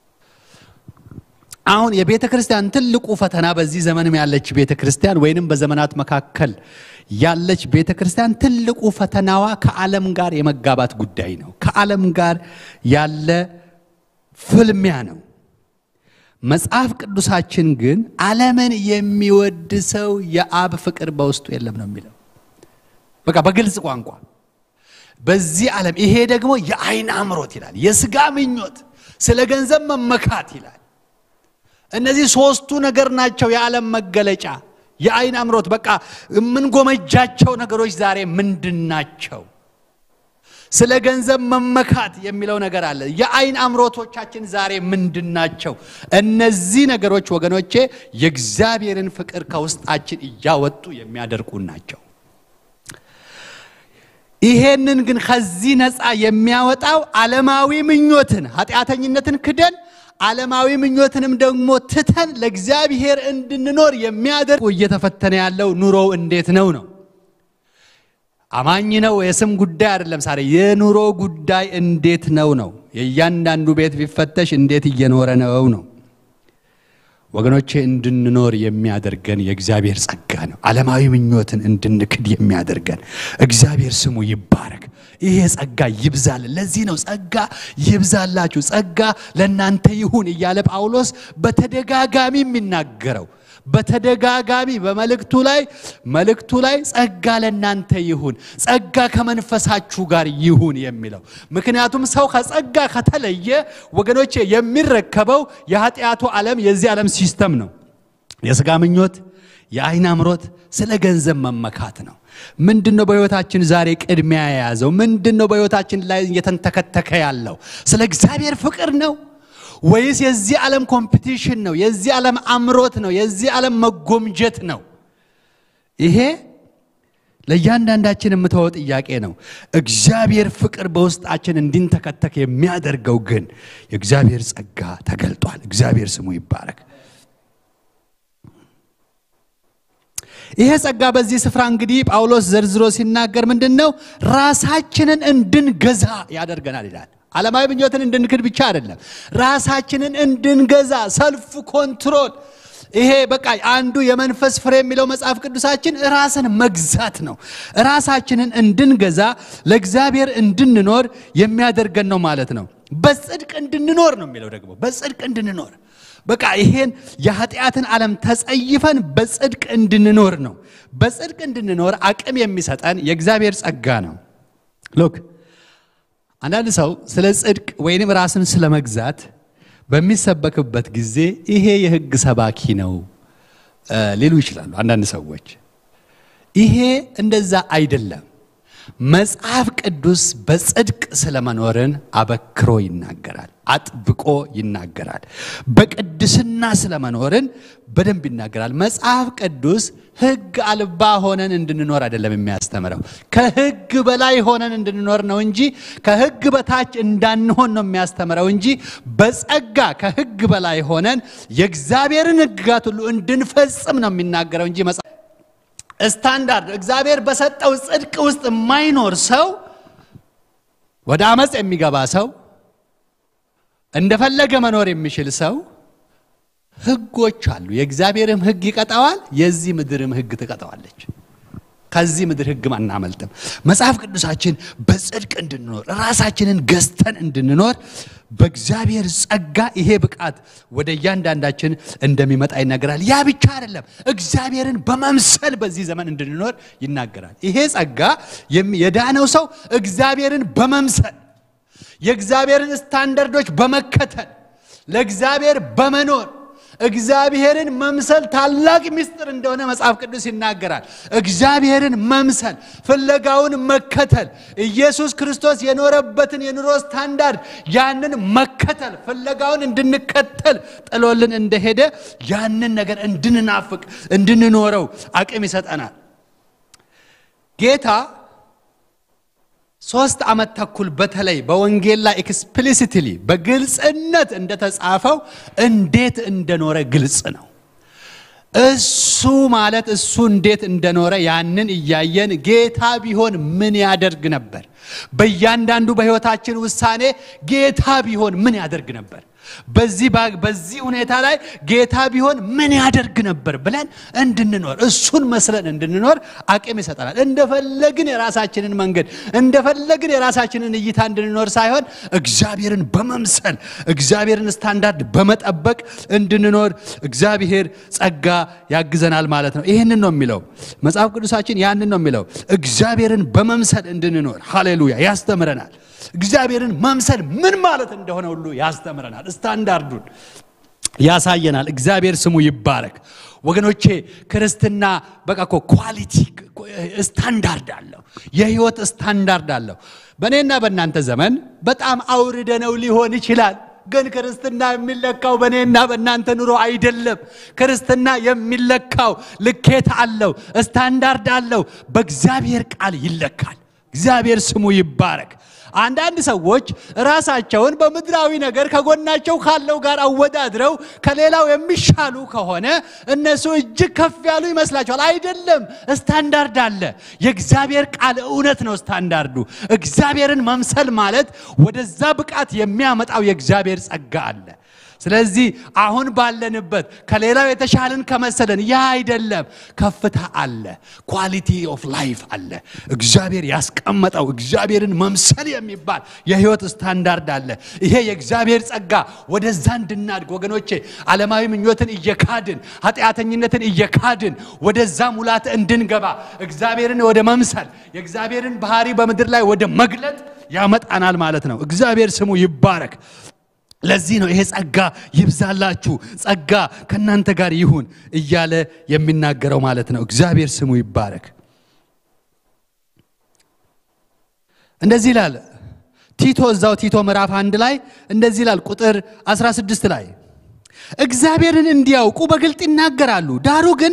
አሁን የቤተክርስቲያን ትልቁ ፈተና በዚህ ዘመንም ያለች ቤተክርስቲያን ወይንም በዘመናት መካከል ያለች ቤተክርስቲያን ትልቁ ፈተናዋ ከዓለም ጋር የመጋባት ጉዳይ ነው። ከዓለም ጋር ያለ ፍልሚያ ነው። መጽሐፍ ቅዱሳችን ግን ዓለምን የሚወድ ሰው የአብ ፍቅር በውስጡ የለም ነው የሚለው። በቃ በግልጽ ቋንቋ በዚህ ዓለም ይሄ ደግሞ የዓይን አምሮት ይላል፣ የሥጋ ምኞት፣ ስለ ገንዘብ መመካት ይላል። እነዚህ ሶስቱ ነገር ናቸው የዓለም መገለጫ። የዓይን አምሮት በቃ ምን ጎመጃቸው ነገሮች ዛሬ ምንድናቸው? ስለ ገንዘብ መመካት የሚለው ነገር አለ። የዓይን አምሮቶቻችን ዛሬ ምንድናቸው? እነዚህ ነገሮች ወገኖቼ የእግዚአብሔርን ፍቅር ከውስጣችን እያወጡ የሚያደርቁ ናቸው። ይሄንን ግን ከዚህ ነፃ የሚያወጣው ዓለማዊ ምኞትን ኃጢአተኝነትን ክደን ዓለማዊ ምኞትንም ደግሞ ትተን ለእግዚአብሔር እንድንኖር የሚያደርግ እየተፈተነ ያለው ኑሮው እንዴት ነው? አማኝ ነው የስም ጉዳይ አይደለም። ሳሬ የኑሮ ጉዳይ እንዴት ነው? የእያንዳንዱ ቤት ቢፈተሽ እንዴት እየኖረ ነው? ወገኖቼ እንድንኖር የሚያደርገን የእግዚአብሔር ጸጋ ነው ዓለማዊ ምኞትን እንድንክድ የሚያደርገን እግዚአብሔር ስሙ ይባረክ ይሄ ጸጋ ይብዛል ለዚህ ነው ጸጋ ይብዛላችሁ ጸጋ ለእናንተ ይሁን እያለ ጳውሎስ በተደጋጋሚ የሚናገረው በተደጋጋሚ በመልእክቱ ላይ ጸጋ ለእናንተ ይሁን ጸጋ ከመንፈሳችሁ ጋር ይሁን የሚለው ምክንያቱም ሰው ከጸጋ ከተለየ ወገኖቼ የሚረከበው የኃጢአቱ ዓለም የዚህ ዓለም ሲስተም ነው የሥጋ ምኞት የዓይን አምሮት ስለ ገንዘብ መመካት ነው ምንድነው በህይወታችን ዛሬ ቅድሚያ የያዘው ምንድነው በህይወታችን ላይ እየተንተከተከ ያለው ስለ እግዚአብሔር ፍቅር ነው ወይስ የዚህ ዓለም ኮምፒቲሽን ነው የዚህ ዓለም አምሮት ነው የዚህ ዓለም መጎምጀት ነው ይሄ ለእያንዳንዳችን የምተወው ጥያቄ ነው እግዚአብሔር ፍቅር በውስጣችን እንድንተከተክ የሚያደርገው ግን የእግዚአብሔር ጸጋ ተገልጧል እግዚአብሔር ስሙ ይባረክ ይሄ ጸጋ በዚህ ስፍራ እንግዲህ ጳውሎስ ዘርዝሮ ሲናገር ምንድነው ራሳችንን እንድንገዛ ያደርገናል ይላል ዓለማዊ ምኞትን እንድንክድ ብቻ አይደለም ራሳችንን እንድንገዛ ሰልፍ ኮንትሮል ይሄ በቃ አንዱ የመንፈስ ፍሬ የሚለው መጽሐፍ ቅዱሳችን ራስን መግዛት ነው ራሳችንን እንድንገዛ ለእግዚአብሔር እንድንኖር የሚያደርገን ነው ማለት ነው በጽድቅ እንድንኖር ነው የሚለው ደግሞ በጽድቅ እንድንኖር በቃ ይሄን የኃጢአትን ዓለም ተጸይፈን በጽድቅ እንድንኖር ነው በጽድቅ እንድንኖር አቅም የሚሰጠን የእግዚአብሔር ጸጋ ነው ሎክ አንዳንድ ሰው ስለ ጽድቅ ወይንም ራስን ስለመግዛት በሚሰበክበት ጊዜ ይሄ የሕግ ሰባኪ ነው ሊሉ ይችላሉ አንዳንድ ሰዎች ይሄ እንደዛ አይደለም መጽሐፍ ቅዱስ በጽድቅ ስለመኖርን አበክሮ ይናገራል አጥብቆ ይናገራል በቅድስና ስለመኖርን በደንብ ይናገራል መጽሐፍ ቅዱስ ሕግ አልባ ሆነን እንድንኖር አይደለም የሚያስተምረው ከሕግ በላይ ሆነን እንድንኖር ነው እንጂ ከሕግ በታች እንዳንሆን ነው የሚያስተምረው እንጂ በጸጋ ከሕግ በላይ ሆነን የእግዚአብሔርን ሕግጋት ሁሉ እንድንፈጽም ነው የሚናገረው እንጂ ስታንዳርድ እግዚአብሔር በሰጠው ጽድቅ ውስጥ የማይኖር ሰው ወደ አመጽ የሚገባ ሰው እንደፈለገ መኖር የሚችል ሰው ሕጎች አሉ የእግዚአብሔርም ሕግ ይቀጣዋል የዚህ ምድርም ሕግ ትቀጣዋለች ከዚህ ምድር ሕግ ማናመልጥም መጽሐፍ ቅዱሳችን በጽድቅ እንድንኖር ራሳችንን ገዝተን እንድንኖር በእግዚአብሔር ጸጋ ይሄ ብቃት ወደ ያንዳንዳችን እንደሚመጣ ይናገራል ያ ብቻ አይደለም እግዚአብሔርን በመምሰል በዚህ ዘመን እንድንኖር ይናገራል ይሄ ጸጋ የዳነው ሰው እግዚአብሔርን በመምሰል የእግዚአብሔርን ስታንዳርዶች በመከተል ለእግዚአብሔር በመኖር እግዚአብሔርን መምሰል ታላቅ ምስጢር እንደሆነ መጽሐፍ ቅዱስ ይናገራል እግዚአብሔርን መምሰል ፍለጋውን መከተል ኢየሱስ ክርስቶስ የኖረበትን የኑሮ ስታንዳርድ ያንን መከተል ፍለጋውን እንድንከተል ጥሎልን እንደሄደ ያንን ነገር እንድንናፍቅ እንድንኖረው አቅም ይሰጠናል ጌታ 3 ዓመት ተኩል በተለይ በወንጌል ላይ ኤክስፕሊሲትሊ በግልጽነት እንደተጻፈው እንዴት እንደኖረ ግልጽ ነው እሱ ማለት እሱ እንዴት እንደኖረ ያንን እያየን ጌታ ቢሆን ምን ያደርግ ነበር በእያንዳንዱ በህይወታችን ውሳኔ ጌታ ቢሆን ምን ያደርግ ነበር በዚህ ሁኔታ ላይ ጌታ ቢሆን ምን ያደርግ ነበር ብለን እንድንኖር እሱን መስለን እንድንኖር አቅም ይሰጣል እንደፈለግን የራሳችንን መንገድ እንደፈለግን የራሳችንን እይታ እንድንኖር ሳይሆን እግዚአብሔርን በመምሰል እግዚአብሔርን ስታንዳርድ በመጠበቅ እንድንኖር እግዚአብሔር ጸጋ ያግዘናል ማለት ነው ይሄንን ነው የሚለው መጽሐፍ ቅዱሳችን ያንን ነው የሚለው እግዚአብሔርን በመምሰል እንድንኖር ሃሌሉያ ያስተምረናል እግዚአብሔርን መምሰል ምን ማለት እንደሆነ ሁሉ ያስተምረናል ስታንዳርዱን ያሳየናል እግዚአብሔር ስሙ ይባረክ ወገኖቼ ክርስትና በቃ ኳሊቲ ስታንዳርድ አለው የህይወት ስታንዳርድ አለው በእኔና በእናንተ ዘመን በጣም አውርደነው ሊሆን ይችላል ግን ክርስትና የሚለካው በእኔና በእናንተ ኑሮ አይደለም ክርስትና የሚለካው ልኬት አለው ስታንዳርድ አለው በእግዚአብሔር ቃል ይለካል እግዚአብሔር ስሙ ይባረክ አንዳንድ ሰዎች ራሳቸውን በምድራዊ ነገር ከጎናቸው ካለው ጋር አወዳድረው ከሌላው የሚሻሉ ከሆነ እነሱ እጅግ ከፍ ያሉ ይመስላቸዋል አይደለም ስታንዳርድ አለ የእግዚአብሔር ቃል እውነት ነው ስታንዳርዱ እግዚአብሔርን መምሰል ማለት ወደዛ ብቃት የሚያመጣው የእግዚአብሔር ጸጋ አለ ስለዚህ አሁን ባለንበት ከሌላው የተሻለን ከመሰለን ያ አይደለም ከፍታ አለ ኳሊቲ ኦፍ ላይፍ አለ እግዚአብሔር ያስቀመጠው እግዚአብሔርን መምሰል የሚባል የህይወት ስታንዳርድ አለ ይሄ የእግዚአብሔር ጸጋ ወደዛ እንድናድግ ወገኖቼ ዓለማዊ ምኞትን እየካድን ኃጢአተኝነትን እየካድን ወደዛ ሙላት እንድንገባ እግዚአብሔርን ወደ መምሰል የእግዚአብሔርን ባህሪ በመድር ላይ ወደ መግለጥ ያመጣናል ማለት ነው እግዚአብሔር ስሙ ይባረክ ለዚህ ነው ይሄ ጸጋ ይብዛላችሁ ጸጋ ከናንተ ጋር ይሁን እያለ የሚናገረው ማለት ነው እግዚአብሔር ስሙ ይባረክ እንደዚህ ይላል ቲቶ ምዕራፍ 1 ላይ እንደዚህ ይላል ቁጥር 16 ላይ እግዚአብሔርን እንዲያውቁ በግልጥ ይናገራሉ ዳሩ ግን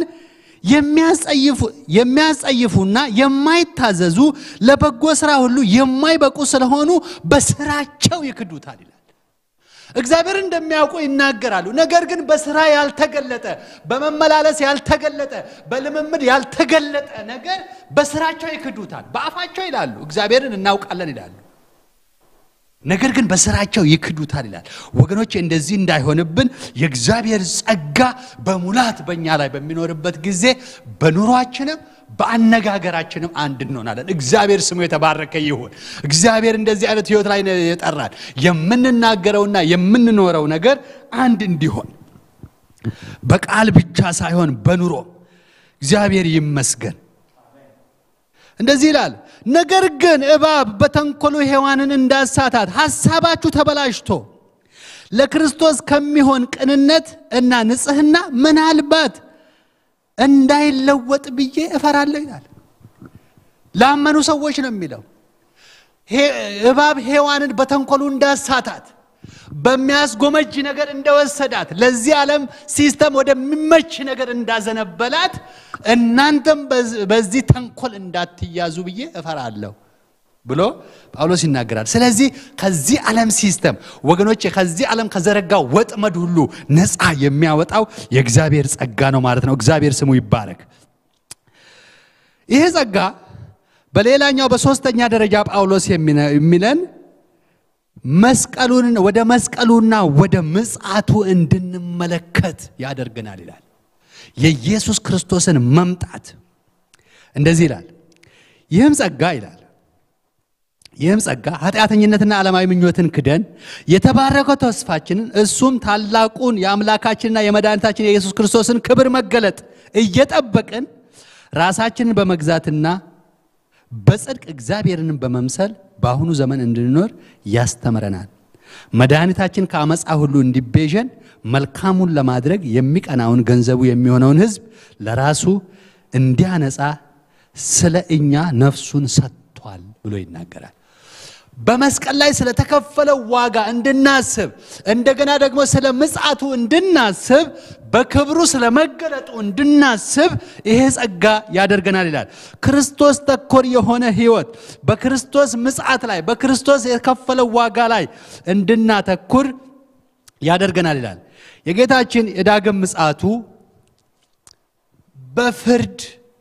የሚያጸይፉና የማይታዘዙ ለበጎ ሥራ ሁሉ የማይበቁ ስለሆኑ በስራቸው ይክዱታል ይላል እግዚአብሔር እንደሚያውቁ ይናገራሉ ነገር ግን በስራ ያልተገለጠ በመመላለስ ያልተገለጠ በልምምድ ያልተገለጠ ነገር በስራቸው ይክዱታል በአፋቸው ይላሉ እግዚአብሔርን እናውቃለን ይላሉ ነገር ግን በስራቸው ይክዱታል ይላል ወገኖቼ እንደዚህ እንዳይሆንብን የእግዚአብሔር ጸጋ በሙላት በእኛ ላይ በሚኖርበት ጊዜ በኑሯችንም በአነጋገራችንም አንድ እንሆናለን እግዚአብሔር ስሙ የተባረከ ይሁን እግዚአብሔር እንደዚህ አይነት ህይወት ላይ የጠራን የምንናገረውና የምንኖረው ነገር አንድ እንዲሆን በቃል ብቻ ሳይሆን በኑሮ እግዚአብሔር ይመስገን እንደዚህ ይላል ነገር ግን እባብ በተንኮሉ ሔዋንን እንዳሳታት ሐሳባችሁ ተበላሽቶ ለክርስቶስ ከሚሆን ቅንነት እና ንጽህና ምናልባት እንዳይለወጥ ብዬ እፈራለሁ ይላል ላመኑ ሰዎች ነው የሚለው እባብ ሔዋንን በተንኮሉ እንዳሳታት በሚያስጎመጅ ነገር እንደወሰዳት ለዚህ ዓለም ሲስተም ወደሚመች ነገር እንዳዘነበላት እናንተም በዚህ ተንኮል እንዳትያዙ ብዬ እፈራለሁ ብሎ ጳውሎስ ይናገራል ስለዚህ ከዚህ ዓለም ሲስተም ወገኖቼ ከዚህ ዓለም ከዘረጋው ወጥመድ ሁሉ ነፃ የሚያወጣው የእግዚአብሔር ጸጋ ነው ማለት ነው እግዚአብሔር ስሙ ይባረክ ይሄ ጸጋ በሌላኛው በሶስተኛ ደረጃ ጳውሎስ የሚለን መስቀሉን ወደ መስቀሉና ወደ ምጽአቱ እንድንመለከት ያደርገናል ይላል የኢየሱስ ክርስቶስን መምጣት እንደዚህ ይላል ይህም ጸጋ ኃጢአተኝነትና ዓለማዊ ምኞትን ክደን የተባረከው ተስፋችንን እሱም ታላቁን የአምላካችንና የመድኃኒታችን የኢየሱስ ክርስቶስን ክብር መገለጥ እየጠበቅን ራሳችንን በመግዛትና በጽድቅ እግዚአብሔርን በመምሰል በአሁኑ ዘመን እንድንኖር ያስተምረናል መድኃኒታችን ከአመጻ ሁሉ እንዲቤዠን መልካሙን ለማድረግ የሚቀናውን ገንዘቡ የሚሆነውን ሕዝብ ለራሱ እንዲያነጻ ስለ እኛ ነፍሱን ሰጥቷል ብሎ ይናገራል በመስቀል ላይ ስለ ተከፈለው ዋጋ እንድናስብ እንደገና ደግሞ ስለ ምጽአቱ እንድናስብ በክብሩ ስለ መገለጡ እንድናስብ ይሄ ጸጋ ያደርገናል ይላል ክርስቶስ ተኮር የሆነ ህይወት በክርስቶስ ምጽአት ላይ በክርስቶስ የከፈለው ዋጋ ላይ እንድናተኩር ያደርገናል ይላል የጌታችን የዳግም ምጽአቱ በፍርድ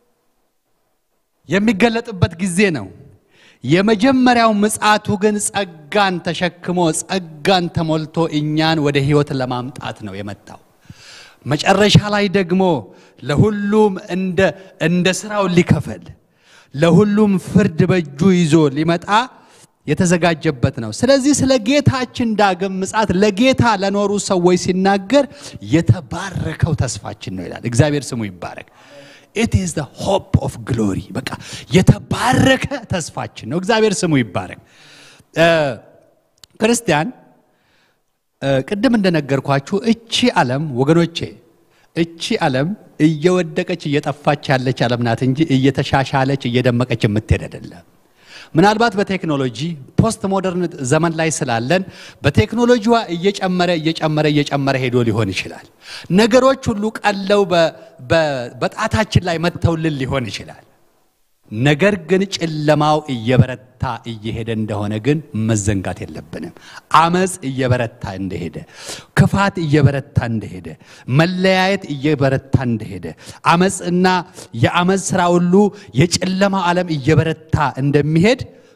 የሚገለጥበት ጊዜ ነው የመጀመሪያው ምጽአቱ ግን ጸጋን ተሸክሞ ጸጋን ተሞልቶ እኛን ወደ ህይወት ለማምጣት ነው የመጣው መጨረሻ ላይ ደግሞ ለሁሉም እንደ ስራው ሊከፈል ለሁሉም ፍርድ በእጁ ይዞ ሊመጣ የተዘጋጀበት ነው ስለዚህ ስለ ጌታችን ዳግም ምጽአት ለጌታ ለኖሩ ሰዎች ሲናገር የተባረከው ተስፋችን ነው ይላል እግዚአብሔር ስሙ ይባረክ it is the hope of glory በቃ የተባረከ ተስፋችን ነው እግዚአብሔር ስሙ ይባረክ ክርስቲያን ቅድም እንደነገርኳችሁ እቺ ዓለም ወገኖቼ እቺ ዓለም እየወደቀች እየጠፋች ያለች ዓለም ናት እንጂ እየተሻሻለች እየደመቀች የምትሄድ አይደለም ምናልባት በቴክኖሎጂ ፖስት ሞደርን ዘመን ላይ ስላለን በቴክኖሎጂዋ እየጨመረ ሄዶ ሊሆን ይችላል ነገሮች ሁሉ ቀለው በጣታችን ላይ መተውልን ሊሆን ይችላል ነገር ግን ጨለማው እየበረታ እየሄደ እንደሆነ ግን መዘንጋት የለብንም አመጽ እየበረታ እንደሄደ ክፋት እየበረታ እንደሄደ መለያየት እየበረታ እንደሄደ አመጽና የአመጽ ስራ ሁሉ የጨለማው ዓለም እየበረታ እንደሚሄድ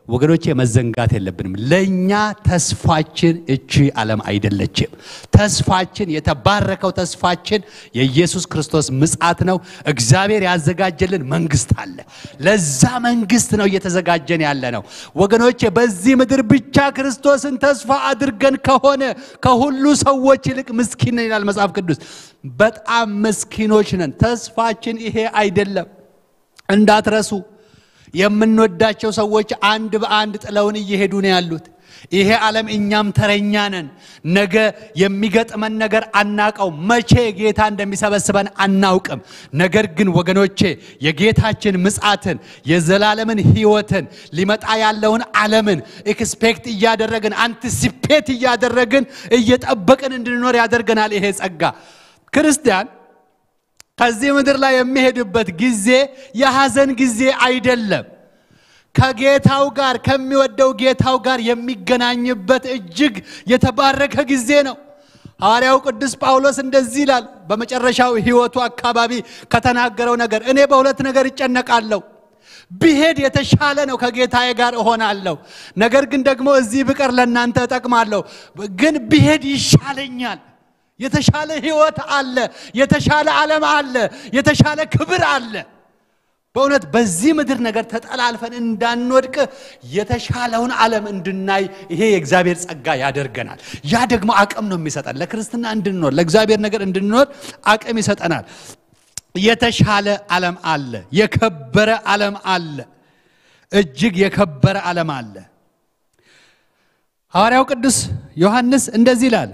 ወገኖቼ መዘንጋት የለብንም ለኛ ተስፋችን እቺ ዓለም አይደለችም ተስፋችን የተባረከው ተስፋችን የኢየሱስ ክርስቶስ ምጽአት ነው እግዚአብሔር ያዘጋጀልን መንግስት አለ ለዛ መንግስት ነው እየተዘጋጀን ያለ ነው ወገኖቼ በዚህ ምድር ብቻ ክርስቶስን ተስፋ አድርገን ከሆነ ከሁሉ ሰዎች ይልቅ ምስኪን ነን ይላል መጽሐፍ ቅዱስ በጣም ምስኪኖች ነን ተስፋችን ይሄ አይደለም እንዳትረሱ የምንወዳቸው ሰዎች አንድ በአንድ ጥለውን እየሄዱ ነው ያሉት ይሄ ዓለም እኛም ተረኛ ነን ነገ የሚገጥመን ነገር አናቀው መቼ ጌታ እንደሚሰበስበን አናውቅም ነገር ግን ወገኖቼ የጌታችን ምጽአትን የዘላለምን ሕይወትን ሊመጣ ያለውን ዓለምን ኤክስፔክት ያደረግን አንቲሲፔት ያደረግን እየጠበቅን እንድንኖር ያደርገናል ይሄ ጸጋ ክርስቲያን ከዚህ ምድር ላይ የሚሄድበት ጊዜ የሐዘን ጊዜ አይደለም ከጌታው ጋር ከሚወደው ጌታው ጋር የሚገናኝበት እጅግ የተባረከ ጊዜ ነው ሐዋርያው ቅዱስ ጳውሎስ እንደዚህ ይላል በመጨረሻው ሕይወቱ አካባቢ ከተናገረው ነገር እኔ በሁለት ነገር እጨነቃለሁ ቢሄድ የተሻለ ነው ከጌታዬ ጋር እሆናለሁ ነገር ግን ደግሞ እዚህ ብቀር ለእናንተ እጠቅማለሁ ግን ቢሄድ ይሻለኛል የተሻለ ሕይወት አለ የተሻለ ዓለም አለ የተሻለ ክብር አለ በእውነት በዚህ ምድር ነገር ተጠላልፈን እንዳንወድቅ የተሻለውን ዓለም እንድናይ ይሄ የእግዚአብሔር ጸጋ ያደርገናል ያ ደግሞ አቅም ነው የሚሰጠን ለክርስትና እንድንኖር ለእግዚአብሔር ነገር እንድንኖር አቅም ይሰጠናል የተሻለ ዓለም አለ የከበረ ዓለም አለ እጅግ የከበረ ዓለም አለ ሐዋርያው ቅዱስ ዮሐንስ እንደዚህ ይላል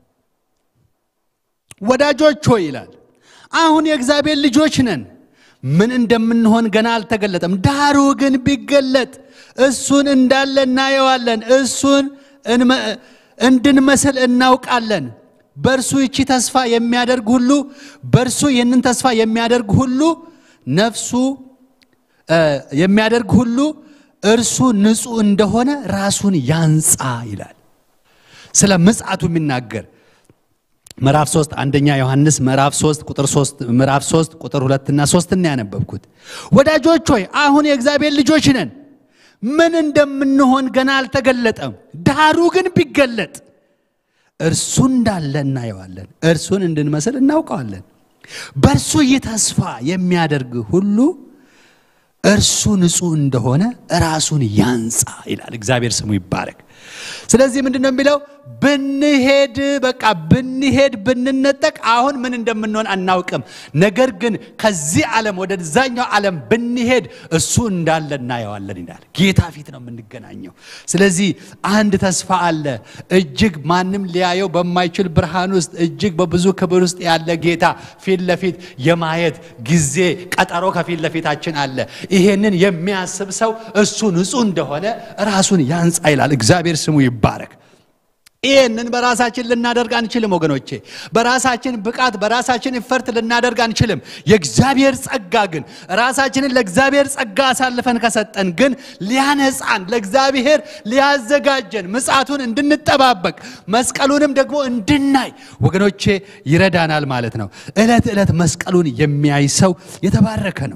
ወዳጆች ሆይ ይላል አሁን የእግዚአብሔር ልጆች ነን ምን እንደምንሆን ገና አልተገለጠም ዳሩ ግን ቢገለጥ እሱን እንዳለ እናየዋለን እሱን እንድንመስል እናውቃለን በእርሱ ይቺ ተስፋ የሚያደርግ ሁሉ በእርሱ ይህንን ተስፋ የሚያደርግ ሁሉ ነፍሱ የሚያደርግ ሁሉ እርሱ ንጹህ እንደሆነ ራሱን ያንጻ ይላል ስለ ምጽአቱ የሚናገር ምዕራፍ 3 አንደኛ ዮሐንስ ምዕራፍ 3 ቁጥር 3 ምዕራፍ 3 ቁጥር 2 እና 3 እና ያነበብኩት ወዳጆች ሆይ አሁን የእግዚአብሔር ልጆች ነን ምን እንደምንሆን ገና አልተገለጠም ዳሩ ግን ቢገለጥ እርሱ እንዳለ እናየዋለን እርሱን እንድንመስል እናውቀዋለን በእርሱ የተስፋ የሚያደርግ ሁሉ እርሱ ንጹህ እንደሆነ ራሱን ያንጻ ይላል እግዚአብሔር ስሙ ይባረክ ስለዚህ ምንድነው የሚለው ብንሄድ በቃ ብንሄድ ብንነጠቅ አሁን ምን እንደምንሆን አናውቅም ነገር ግን ከዚህ ዓለም ወደዛኛው ዓለም ብንሄድ እሱ እንዳለ እናየዋለን ይላል ጌታ ፊት ነው የምንገናኘው ስለዚህ አንድ ተስፋ አለ እጅግ ማንም ሊያየው በማይችል ብርሃን ውስጥ እጅግ በብዙ ክብር ውስጥ ያለ ጌታ ፊት ለፊት የማየት ጊዜ ቀጠሮ ከፊት ለፊታችን አለ ይሄንን የሚያስብ ሰው እሱ ንጹህ እንደሆነ ራሱን ያንጻ ይላል እግዚአብሔር ስሙ ይባረክ ይሄንን በራሳችን ልናደርግ አንችልም ወገኖቼ በራሳችን ብቃት በራሳችን ኢፈርት ልናደርግ አንችልም የእግዚአብሔር ጸጋ ግን ራሳችንን ለእግዚአብሔር ጸጋ አሳልፈን ከሰጠን ግን ሊያነጻን ለእግዚአብሔር ሊያዘጋጀን ምጽአቱን እንድንጠባበቅ መስቀሉንም ደግሞ እንድናይ ወገኖቼ ይረዳናል ማለት ነው እለት እለት መስቀሉን የሚያይ ሰው የተባረከ ነው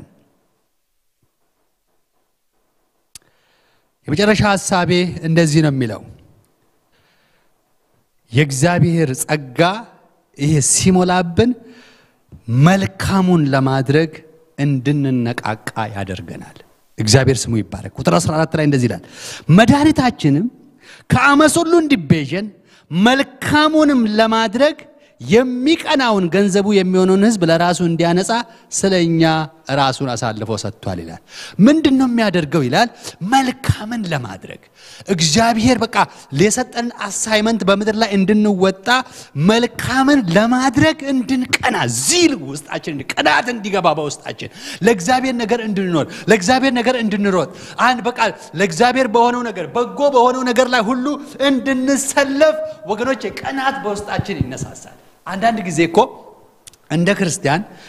የመጨረሻ ሐሳቤ እንደዚህ ነው የሚለው የእግዚአብሔር ጸጋ ይሄ ሲሞላብን መልካሙን ለማድረግ እንድንነቃቃ ያደርገናል እግዚአብሔር ስሙ ይባረክ ቁጥር 14 ላይ እንደዚህ ይላል መድኃኒታችንም ከአመፅ ሁሉ እንዲቤዠን መልካሙንም ለማድረግ የሚቀናውን ገንዘቡ የሚሆነውን ሕዝብ ለራሱ እንዲያነጻ ስለኛ ራሱን አሳልፎ ሰጥቷል ይላል ምንድነው የሚያደርገው ይላል መልካምን ለማድረግ እግዚአብሔር በቃ ለሰጠን አሳይመንት በመድር ላይ እንድንወጣ መልካምን ለማድረግ እንድንቀና ዚል ውስጣችን ቀናት እንዲገባ በውስጣችን ለእግዚአብሔር ነገር እንድንኖር ለእግዚአብሔር ነገር እንድንሮጥ አንድ በቃ ለእግዚአብሔር በሆነው ነገር በጎ በሆነው ነገር ላይ ሁሉ እንድንሰለፍ ወገኖቼ ቀናት በውስጣችን ይነሳሳል አንዳንድ ጊዜ እኮ እንደ ክርስቲያን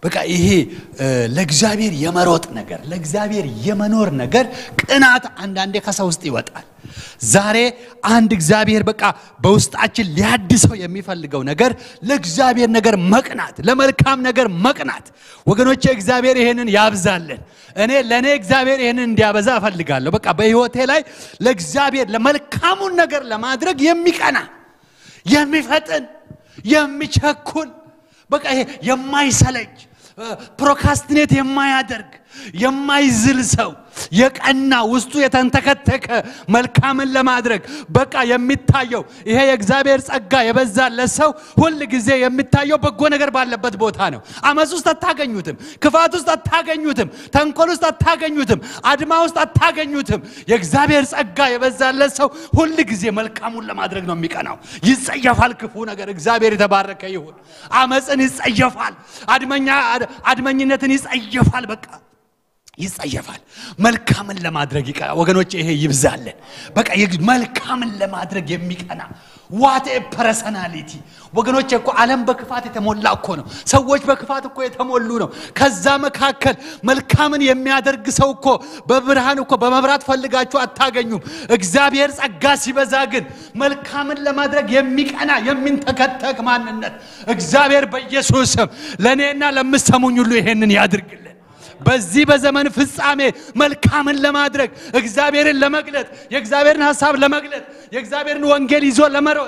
በቃ ይሄ ለእግዚአብሔር የመሮጥ ነገር ለእግዚአብሔር የመኖር ነገር ቅናት አንዳንዴ ከሰው ውስጥ ይወጣል ዛሬ አንድ እግዚአብሔር በቃ በውስጣችን ሊያድሰው የሚፈልገው ነገር ለእግዚአብሔር ነገር መቅናት ለመልካም ነገር መቅናት ወገኖቼ እግዚአብሔር ይሄንን ያብዛልን ለኔ እግዚአብሔር ይሄንን እንዲያበዛ እፈልጋለሁ በቃ በህይወቴ ላይ ለእግዚአብሔር ለመልካሙ ነገር ለማድረግ የሚቀና የሚፈጥን የሚቸኩል በቃ ይሄ የማይሰለች ፕሮካስቲኔት የማያደርግ የማይዝል ሰው የቀና ውስጡ የተንተከተከ መልካምን ለማድረግ በቃ የሚታየው ይሄ የእግዚአብሔር ጸጋ የበዛለት ሰው ሁሉ ጊዜ የሚታየው በጎ ነገር ባለበት ቦታ ነው አመጽ ውስጥ አታገኙትም ክፋት ውስጥ አታገኙትም ተንኮል ውስጥ አታገኙትም አድማ ውስጥ አታገኙትም የእግዚአብሔር ጸጋ የበዛለት ሰው ሁሉ ጊዜ መልካሙን ለማድረግ ነው የሚቀናው ይጸየፋል ክፉ ነገር እግዚአብሔር የተባረከ ይሁን አመጽን ይጸየፋል አድመኝነትን ይጸየፋል በቃ ይጸየፋል መልካምን ለማድረግ ይቀና ወገኖቼ ይሄ ይብዛልን በቃ መልካምን ለማድረግ የሚቀና what a personality ወገኖቼ እኮ ዓለም በክፋት የተሞላ እኮ ነው ሰዎች በክፋት እኮ የተሞሉ ነው ከዛ መካከል መልካምን የሚያደርግ ሰው እኮ በብርሃን እኮ በመብራት ፈልጋችሁ አታገኙም እግዚአብሔር ጸጋ ሲበዛ ግን መልካምን ለማድረግ የሚቀና የሚንተከተክ ማንነት እግዚአብሔር በኢየሱስ ስም ለኔና ለምሰሙኝ ሁሉ ይሄንን ያድርግልን በዚህ በዘመን ፍጻሜ መልካምን ለማድረግ እግዚአብሔርን ለመግለጥ የእግዚአብሔርን ሐሳብ ለመግለጥ የእግዚአብሔርን ወንጌል ይዞ ለመሮጥ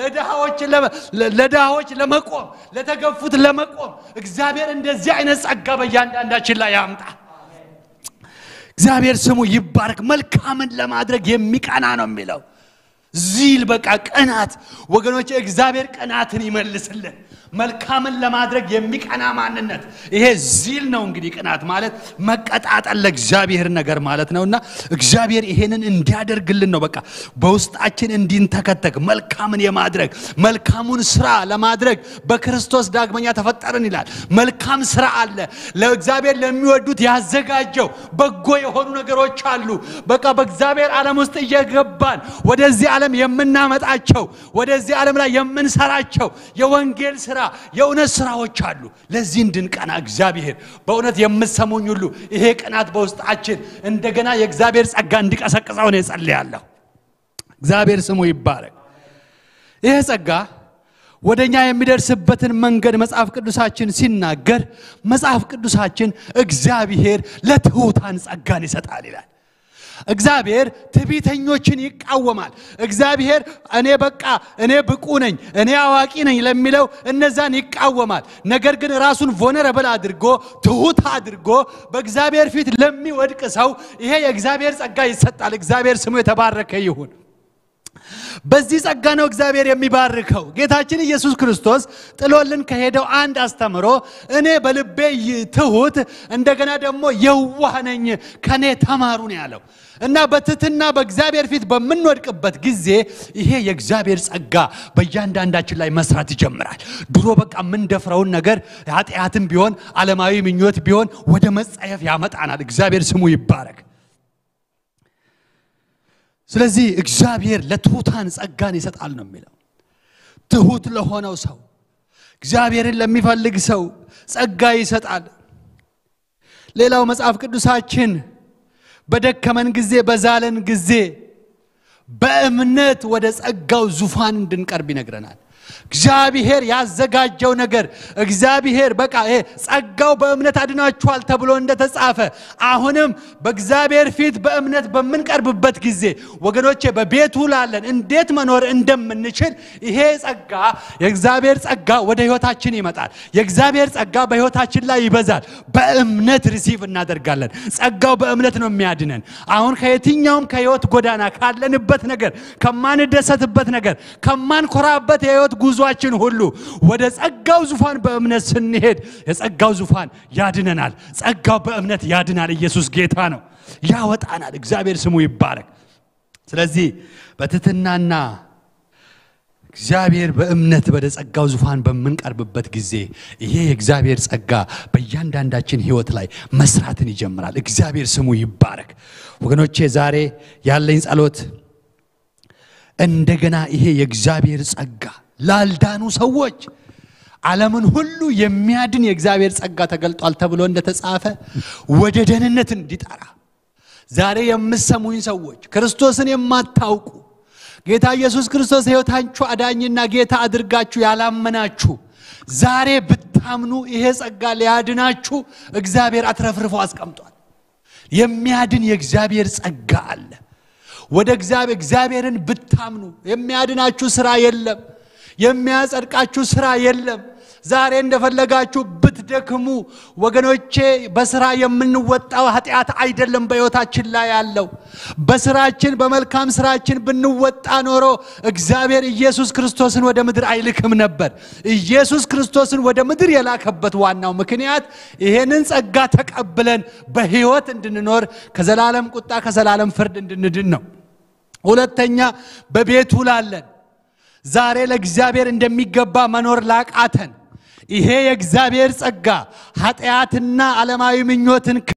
ለዳዎች ለመቆም ለተገፉት ለመቆም እግዚአብሔር እንደዚህ አይነት ጸጋ በእያንዳንዳችን ላይ ያምጣ እግዚአብሔር ስሙ ይባረክ መልካምን ለማድረግ የሚቀና ነው የሚለው ዚል በቃ ቅናት ወገኖቼ እግዚአብሔር ቅናትን ይመልስልን መልካምን ለማድረግ የሚቀና ማንነት ይሄ ዚል ነው እንግዲህ ቅናት ማለት መቀጣጣል ለእግዚአብሔር ነገር ማለት ነውና እግዚአብሔር ይሄንን እንዲያደርግልን ነው በቃ በውስጣችን እንዲንተከተክ መልካምን የማድረግ መልካሙን ስራ ለማድረግ በክርስቶስ ዳግመኛ ተፈጠርን ይላል መልካም ስራ አለ ለእግዚአብሔር ለሚወዱት ያዘጋጀው በጎ የሆኑ ነገሮች አሉ በቃ በእግዚአብሔር ዓለም ውስጥ እየገባን ወደዚህ ዓለም የምናመጣቸው ወደዚህ ዓለም ላይ የምንሰራቸው የወንጌል ስራ የእውነት ስራዎች አሉ ለዚህ እንድንቀና እግዚአብሔር በእውነት የምሰሙኝ ሁሉ ይሄ ቅናት በውስጣችን እንደገና የእግዚአብሔር ጸጋ እንዲቀሰቅሰው ነው ጸልያለሁ እግዚአብሔር ስሙ ይባረክ ይሄ ጸጋ ወደኛ የሚደርስበትን መንገድ መጽሐፍ ቅዱሳችን ሲናገር መጽሐፍ ቅዱሳችን እግዚአብሔር ለትሑታን ጸጋን ይሰጣል ይላል እግዚአብሔር ትዕቢተኞችን ይቃወማል እግዚአብሔር እኔ ብቁ ነኝ እኔ አዋቂ ነኝ ለሚለው እነዛን ይቃወማል ነገር ግን ራሱን ቮነረብል አድርጎ ትሑት አድርጎ በእግዚአብሔር ፊት ለሚወድቅ ሰው ይሄ የእግዚአብሔር ጸጋ ይሰጣል እግዚአብሔር ስሙ የተባረከ ይሁን በዚህ ጸጋ ነው እግዚአብሔር የሚባርከው ጌታችን ኢየሱስ ክርስቶስ ጥሎልን ከሄደው አንድ አስተምሮ እኔ በልቤ ትሑት እንደገና ደግሞ የዋህ ነኝ ከኔ ተማሩ ነው ያለው እና በትህትና በእግዚአብሔር ፊት በመንወድቅበት ጊዜ ይሄ የእግዚአብሔር ጸጋ በእያንዳንዳችን ላይ መስራት ይጀምራል ድሮ በቃ ምን ደፍረውን ነገር ኃጢያትም ቢሆን ዓለማዊ ምኞት ቢሆን ወደ መጻየፍ ያመጣናል እግዚአብሔር ስሙ ይባረክ ስለዚህ እግዚአብሔር ለትሑታን ጸጋን ይሰጣል ነው የሚለው ትሑት ለሆነው ሰው እግዚአብሔርን ለሚፈልግ ሰው ጸጋ ይሰጣል ሌላው መጽሐፍ ቅዱሳችን በደከመን ጊዜ በዛለን ጊዜ በእምነት ወደ ጸጋው ዙፋን እንድንቀርብ ይነግረናል እግዚአብሔር ያዘጋጀው ነገር እግዚአብሔር በቃ ጸጋው በእምነት አድናችኋል ተብሎ እንደተጻፈ አሁንም በእግዚአብሔር ፊት በእምነት በመንቀርብበት ጊዜ ወገኖቼ በቤቱ ላለን እንዴት መኖር እንደምንችል ይሄ ጸጋ የእግዚአብሔር ጸጋ ወደ ህይወታችን ይመጣል የእግዚአብሔር ጸጋ በህይወታችን ላይ ይበዛል በእምነት ሪሲቭ እናደርጋለን ጸጋው በእምነት ነው የሚያድነን አሁን ከየትኛውም ከህይወት ጎዳና ካለንበት ነገር ከማንደሰትበት ነገር ከማንኮራበት የህይወት ጉዟችን ሁሉ ወደ ጸጋው ዙፋን በእምነት ስንሄድ የጸጋው ዙፋን ያድነናል ጸጋው በእምነት ያድናል ኢየሱስ ጌታ ነው ያወጣናል እግዚአብሔር ስሙ ይባረክ ስለዚህ በትህትናና እግዚአብሔር በእምነት ወደ ጸጋው ዙፋን በመንቀርብበት ጊዜ ይሄ የእግዚአብሔር ጸጋ በእያንዳንዳችን ህይወት ላይ መስራትን ይጀምራል እግዚአብሔር ስሙ ይባረክ ወገኖቼ ዛሬ ያለኝ ጸሎት እንደገና ይሄ የእግዚአብሔር ጸጋ ላልዳኑ ሰዎች ዓለምን ሁሉ የሚያድን የእግዚአብሔር ጸጋ ተገልጧል ተብሎ እንደተጻፈ ወደ ደህንነት እንዲጠራ ዛሬ የምትሰሙኝ ሰዎች ክርስቶስን የማታውቁ ጌታ ኢየሱስ ክርስቶስ ሕይወታችሁ አዳኝና ጌታ አድርጋችሁ ያላመናችሁ ዛሬ ብታምኑ ይሄ ጸጋ ሊያድናችሁ እግዚአብሔር አትረፍርፎ አስቀምጧል የሚያድን የእግዚአብሔር ጸጋ አለ ወደ እግዚአብሔርን ብታምኑ የሚያድናችሁ ሥራ የለም የሚያጸድቃችሁ ሥራ የለም ዛሬ እንደፈለጋችሁ ብትደክሙ ወገኖቼ በሥራ የምንወጣው ኃጢአት አይደለም በሕይወታችን ላይ ያለው በሥራችን በመልካም ሥራችን ብንወጣ ኖሮ እግዚአብሔር ኢየሱስ ክርስቶስን ወደ ምድር አይልክም ነበር ኢየሱስ ክርስቶስን ወደ ምድር የላከበት ዋናው ምክንያት ይሄንን ጸጋ ተቀብለን በሕይወት እንድንኖር ከዘላለም ቁጣ ከዘላለም ፍርድ እንድንድን ነው ሁለተኛ በቤቱ ላለን ዛሬ ለእግዚአብሔር እንደሚገባ መኖር ላቃተን ይሄ የእግዚአብሔር ጸጋ ኃጢአትና ዓለማዊ ምኞትን